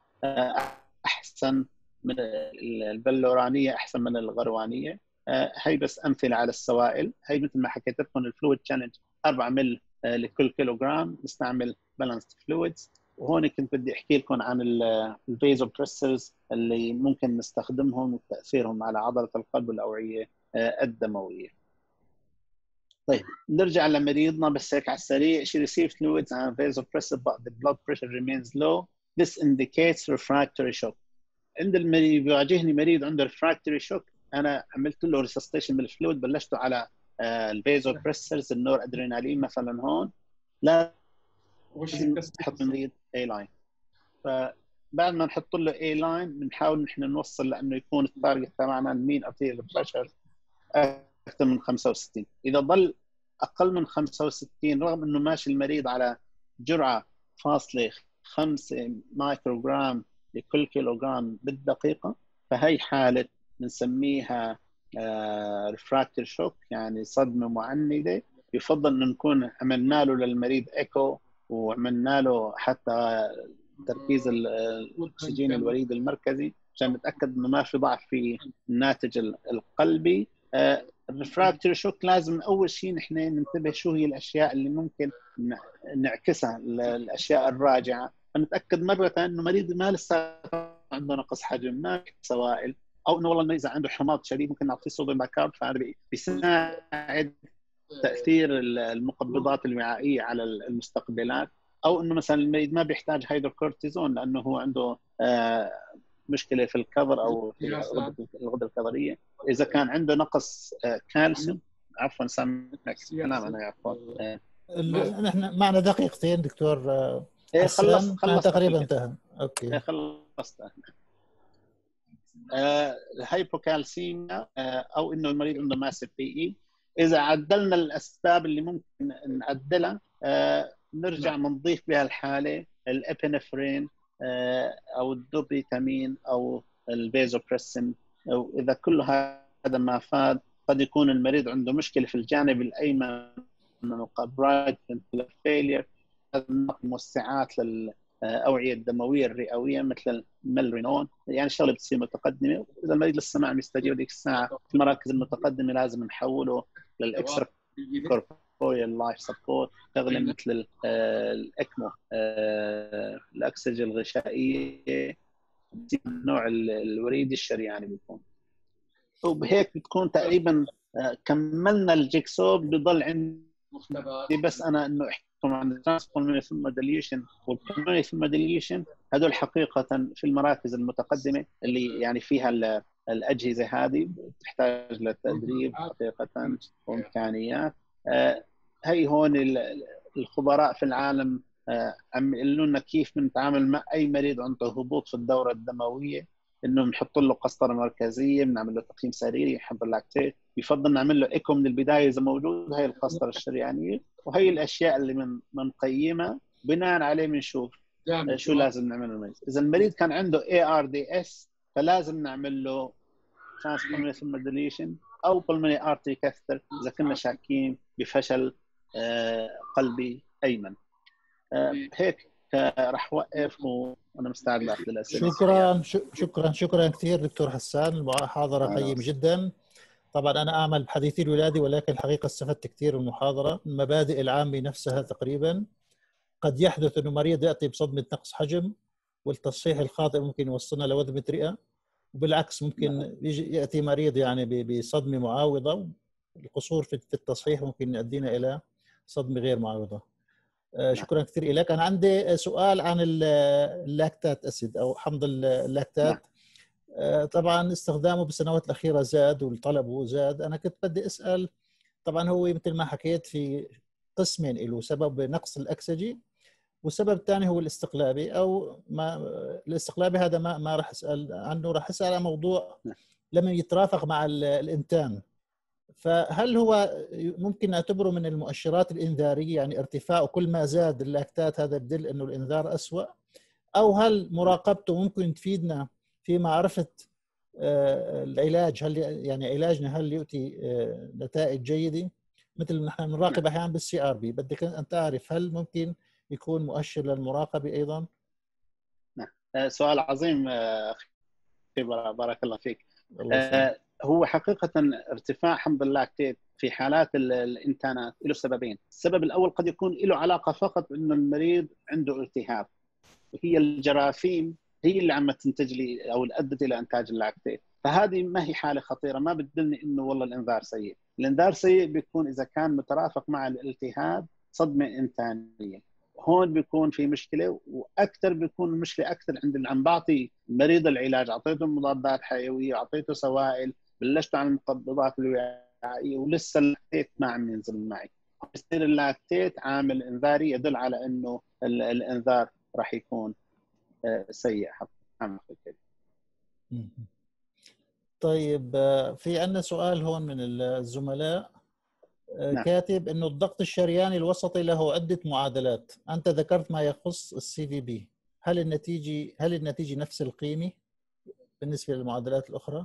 احسن من البلورانيه، احسن من الغروانيه. هي بس امثله على السوائل. هي مثل ما حكيت لكم الفلويد تشالنج أربعة مل لكل كيلوغرام، نستعمل بالانسد فلويدز. وهون كنت بدي احكي لكم عن الفيزو بريسرز اللي ممكن نستخدمهم وتاثيرهم على عضله القلب والاوعيه الدمويه. طيب نرجع لمريضنا بس هيك على السريع. she received fluids and vasopressor but the blood pressure remains low. This indicates refractory shock. عند المريض بيواجهني مريض عنده refractory shock، انا عملت له resuscitation بالفلويد، بلشته على الفازوبريسرز النور ادرينالين مثلا. هون لازم نحط المريض اي لاين، فبعد ما نحط له اي لاين بنحاول نحن نوصل لانه يكون التارجت تبعنا المين ارتيريال بريشر اكثر من خمسة وستين. اذا ضل اقل من خمسة وستين رغم انه ماشي المريض على جرعه فاصله خمسة مايكروغرام لكل كيلوغرام بالدقيقه، فهي حاله بنسميها ريفراكتوري شوك، يعني صدمه معنده. يفضل ان نكون عملنا له للمريض ايكو وعملنا له حتى تركيز الاكسجين الوريد المركزي عشان نتاكد انه ما في ضعف في الناتج القلبي. الريفراكتوري شوك لازم اول شيء نحن ننتبه شو هي الاشياء اللي ممكن نعكسها، الاشياء الراجعه، فنتاكد مره انه مريض ما لسه عنده نقص حجم، ما سوائل، او انه والله اذا عنده حماض شديد ممكن نعطيه صوديوم بايكارب، فهذا بيساعد تاثير المقبضات الوعائيه على المستقبلات. او انه مثلا المريض ما بيحتاج هيدروكورتيزون لانه هو عنده آه مشكله في الكظر او في الغده الكظريه. اذا كان عنده نقص آه كالسيوم، عفوا سامحك كلام انا عفوا آه نحن معنا دقيقتين دكتور حسان. خلص تقريبا انتهى. اوكي خلصت. آه الهايبوكالسيميا آه او انه المريض عنده ماسف بي اي، اذا عدلنا الاسباب اللي ممكن نعدلها آه نرجع نضيف بها الحاله الابينفرين آه او الدوبيتامين او الفازوبريسين. او اذا كل هذا ما فاد قد يكون المريض عنده مشكله في الجانب الايمن من القبرايت فيلير، موسعات لل الاوعيه الدمويه الرئويه مثل الميلرينون، يعني الشغله بتصير متقدمه. واذا المريض لسه ما عم يستجيب ديك الساعه في المراكز المتقدمه لازم نحوله للاكسترا كوربوريال لايف سبورت، شغله مثل الاكمو الاكسجين الغشائيه، النوع الوريدي الشرياني بيكون. وبهيك بتكون تقريبا كملنا الجيكسو. بضل عندي بس انا انه حكيتكم عن الترانسبولمونري ثم ديليوشن والبولمونري ثم ديليوشن، هذول حقيقة في المراكز المتقدمة اللي يعني فيها الأجهزة هذه تحتاج للتدريب حقيقة وإمكانيات. هي هون الخبراء في العالم عم يقولوا لنا كيف بنتعامل مع أي مريض عنده هبوط في الدورة الدموية، إنه بنحط له قسطرة مركزية، بنعمل له تقييم سريري، يحب اللاكتيت، يفضل نعمل له إيكو من البداية إذا موجود هاي القسطرة الشريانية. وهي الأشياء اللي من بنقيمها بناء عليه بنشوف شو لازم نعمل للمريض. إذا المريض كان عنده إيه آر دي إس فلازم نعمل له ترانسبولمونري ثم ديليشن أو pulmonary artery catheter إذا كنا شاكين بفشل قلبي أيمن. هيك راح وقف وانا مستعد لاخذ الاسئله. شكرا شكرا شكرا كثير دكتور حسان، المحاضره قيمه جدا. طبعا انا اعمل بحديثي الولادي ولكن الحقيقه استفدت كثير من المحاضره. المبادئ العامه نفسها تقريبا. قد يحدث انه مريض ياتي بصدمه نقص حجم والتصحيح الخاطئ ممكن يوصلنا لوذبه رئه، وبالعكس ممكن يجي ياتي مريض يعني بصدمه معاوضه، القصور في التصحيح ممكن يؤدينا الى صدمه غير معاوضه. شكرا كثير لك. انا عندي سؤال عن اللاكتات اسيد او حمض اللاكتات. طبعا استخدامه بالسنوات الاخيره زاد والطلب زاد. انا كنت بدي اسال، طبعا هو مثل ما حكيت في قسمين له، سبب نقص الاكسجي والسبب الثاني هو الاستقلابي او ما الاستقلابي هذا ما ما راح اسال عنه، راح اسال عن موضوع لما يترافق مع الانتان. فهل هو ممكن نعتبره من المؤشرات الإنذارية، يعني ارتفاعه كل ما زاد اللاكتات هذا بدل إنه الإنذار أسوأ، أو هل مراقبته ممكن تفيدنا في معرفة العلاج؟ هل يعني علاجنا هل يؤتي نتائج جيدة مثل ما نحن بنراقب أحيانا بالسي آر بي؟ بدك أن تعرف هل ممكن يكون مؤشر للمراقبة أيضا؟ نعم، سؤال عظيم أخي، بارك الله فيك. الله هو حقيقة ارتفاع حمض اللاكتيت في حالات الانتانات له سببين. السبب الأول قد يكون له علاقة فقط إنه المريض عنده التهاب، وهي الجراثيم هي اللي عم تنتج لي أو أدت إلى إنتاج اللاكتيت، فهذه ما هي حالة خطيرة، ما بتدلني إنه والله الإنذار سيء. الإنذار سيء بيكون إذا كان مترافق مع الالتهاب صدمة إنتانية، هون بيكون في مشكله، واكثر بيكون المشكله اكثر عند اللي عم بعطي مريض العلاج، اعطيته مضادات حيويه، اعطيته سوائل، بلشت عن المقبضات الوعائيه ولسه اللاكتيت ما عم ينزل معي. بصير اللاكتيت عامل انذاري يدل على انه الانذار راح يكون سيء حقيقي. طيب في عندنا سؤال هون من الزملاء. نعم. كاتب انه الضغط الشرياني الوسطي له عده معادلات، انت ذكرت ما يخص السي في بي، هل النتيجه هل النتيجه نفس القيمه بالنسبه للمعادلات الاخرى؟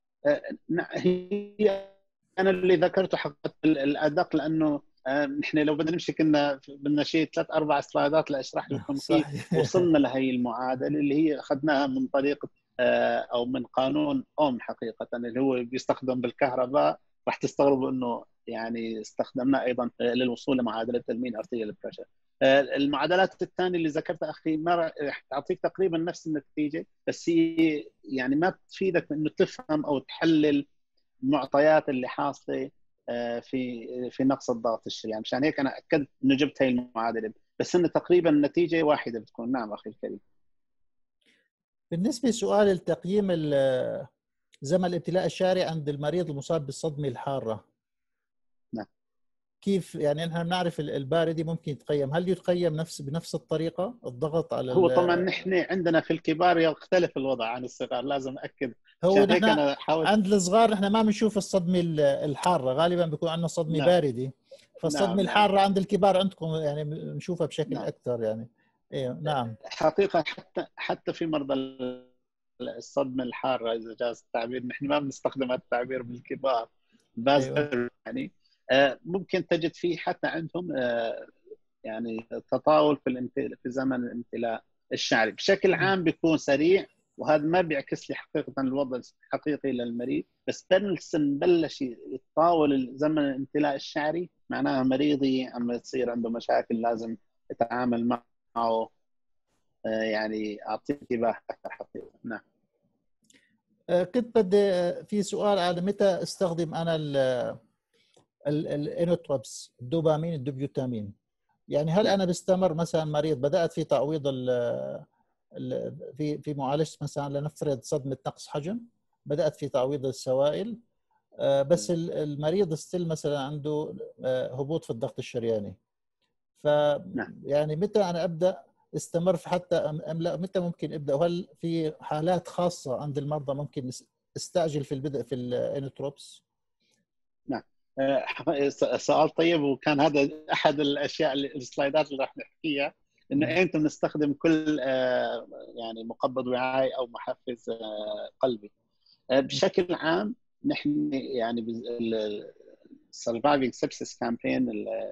هي انا اللي ذكرته حقيقه الادق، لانه نحن لو بدنا نمشي كنا بدنا شيء ثلاث اربع سلايدات لاشرح لكم كيف وصلنا لهي المعادله اللي هي اخذناها من طريقه او من قانون اوم حقيقه اللي هو بيستخدم بالكهرباء. راح تستغربوا انه يعني استخدمناه ايضا للوصول لمعادله المين ارتيريال بريشر. المعادلات الثانيه اللي ذكرتها اخي ما راح تعطيك تقريبا نفس النتيجه، بس هي يعني ما بتفيدك انه تفهم او تحلل المعطيات اللي حاصله في في نقص الضغط الشرياني. مشان هيك انا اكدت انه جبت هي المعادله، بس انه تقريبا النتيجه واحده بتكون. نعم اخي الكريم. بالنسبه لسؤال التقييم زمن الامتلاء الشعري عند المريض المصاب بالصدمه الحاره، نعم، كيف يعني نحن بنعرف الباردي ممكن يتقيم، هل يتقيم نفس بنفس الطريقه الضغط على هو طبعا نحن عندنا في الكبار يختلف الوضع عن الصغار، لازم اكد. هو نحن أنا حاول... عند الصغار نحن ما بنشوف الصدمه الحاره، غالبا بيكون عندنا صدمه نعم. بارده، فالصدمه نعم. الحاره نعم. عند الكبار عندكم يعني بنشوفها بشكل نعم. اكثر يعني. ايوه نعم. حقيقه حتى حتى في مرضى الصدمه الحاره اذا جاز التعبير، نحن ما بنستخدم هذا التعبير بالكبار بس أيوة. يعني ممكن تجد فيه حتى عندهم يعني تطاول في في زمن الامتلاء الشعري. بشكل عام بيكون سريع، وهذا ما بيعكس لي حقيقه الوضع الحقيقي للمريض، بس بلسن بلش يتطاول زمن الامتلاء الشعري معناها مريضي عم تصير عنده مشاكل لازم يتعامل معه، يعني اعطيه انتباه اكثر حقيقه. نعم. كنت بدي في سؤال على متى استخدم انا الانوتروبس، الدوبامين، الدوبيوتامين، يعني هل نعم. انا بستمر مثلا مريض بدات في تعويض ال في في معالجه مثلا لنفرض صدمه نقص حجم، بدات في تعويض السوائل، بس المريض ستيل مثلا عنده هبوط في الضغط الشرياني، ف نعم. يعني متى انا ابدا استمر في حتى ام لا، متى ممكن ابدا؟ وهل في حالات خاصه عند المرضى ممكن استعجل في البدء في الانوتروبس؟ نعم. سؤال طيب، وكان هذا احد الاشياء اللي السلايدات اللي راح نحكيها، انه ايمتى بنستخدم كل يعني مقبض وعائي او محفز قلبي. بشكل عام نحن يعني السرفايفنج سبسيس كامبين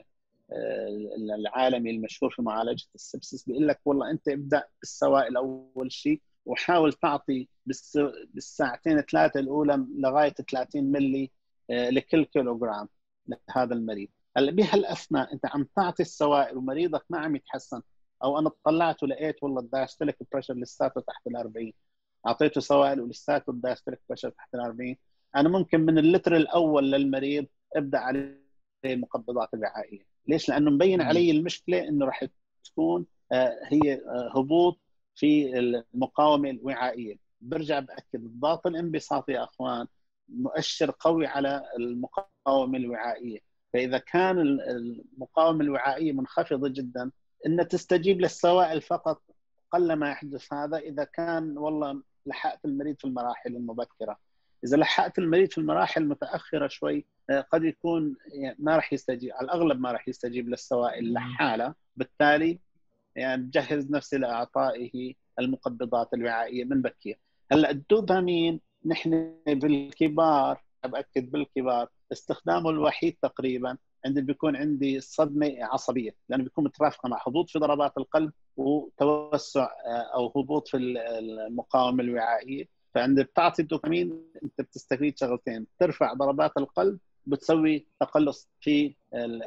العالمي المشهور في معالجه السبسيس بيقول لك والله انت ابدا بالسوائل اول شيء، وحاول تعطي بالساعتين ثلاثه الاولى لغايه ثلاثين ملي لكل كيلوغرام لهذا المريض. هلا بهالاثناء انت عم تعطي السوائل ومريضك ما عم يتحسن، او انا طلعت ولقيت والله الدايستوليك بريشر لساته تحت ال أربعين، اعطيته سوائل ولساته الدايستوليك بريشر تحت ال أربعين، انا ممكن من اللتر الاول للمريض ابدا عليه المقبضات الوعائيه. ليش؟ لانه مبين علي المشكله انه راح تكون هي هبوط في المقاومه الوعائيه. برجع باكد الضغط الانبساطي يا اخوان مؤشر قوي على المقاومه الوعائيه، فاذا كان المقاومه الوعائيه منخفضه جدا ان تستجيب للسوائل فقط، قل ما يحدث هذا اذا كان والله لحقت المريض في المراحل المبكره. اذا لحقت المريض في المراحل المتاخره شوي قد يكون ما راح يستجيب، على الاغلب ما راح يستجيب للسوائل لحاله، بالتالي يعني بجهز نفسي لاعطائه المقبضات الوعائيه من بكير. هلا الدوبامين نحن بالكبار، باكد بالكبار استخدامه الوحيد تقريبا عند بيكون عندي صدمه عصبيه، لانه بيكون مترافقه مع هبوط في ضربات القلب وتوسع او هبوط في المقاومه الوعائيه. فعند بتعطي الدوبامين انت بتستفيد شغلتين، ترفع ضربات القلب، بتسوي تقلص في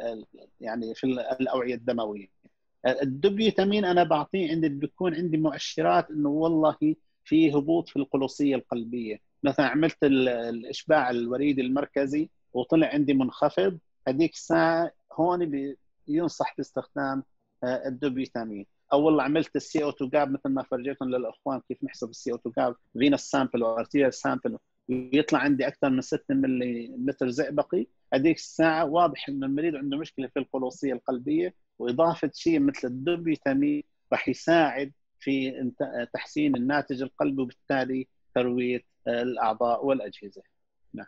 يعني في الاوعيه الدمويه. الدوبيوتامين انا بعطيه عندي بيكون عندي مؤشرات انه والله في هبوط في القلوصيه القلبيه، مثلا عملت الاشباع الوريدي المركزي وطلع عندي منخفض، هذيك الساعه هون ينصح باستخدام الدوبيوتامين. او والله عملت السي او تو جاب مثل ما فرجيتهم للاخوان كيف نحسب السي او تو جاب فينوس سامبل وارتيريال سامبل، ويطلع عندي اكثر من ستة ملي متر زئبقي، هذيك الساعه واضح ان المريض عنده مشكله في القلوصيه القلبيه، واضافه شيء مثل الدوبيوتامين راح يساعد في تحسين الناتج القلبي وبالتالي تروية الاعضاء والاجهزه. نعم.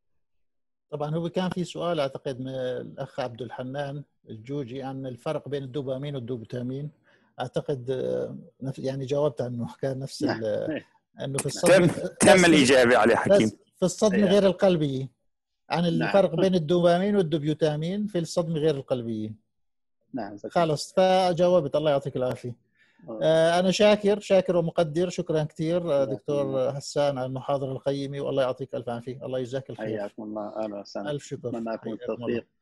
طبعا هو كان في سؤال اعتقد من الاخ عبد الحنان الجوجي عن الفرق بين الدوبامين والدوبوتامين، اعتقد يعني جاوبت عنه، كان نفس نعم. انه في الصدمه تم, تم الاجابه عليه حكيم. في الصدمه غير القلبيه، عن الفرق نعم. بين الدوبامين والدوبيوتامين في الصدمه غير القلبيه. نعم. خلص فجاوبت، الله يعطيك العافيه. أنا شاكر شاكر ومقدر، شكرا كثير دكتور حسان على المحاضرة القيمة، والله يعطيك ألف عافية. الله يجزاك الخير. حياكم الله. أهلا وسهلا. ألف شكر. أتمنى لكم التوفيق.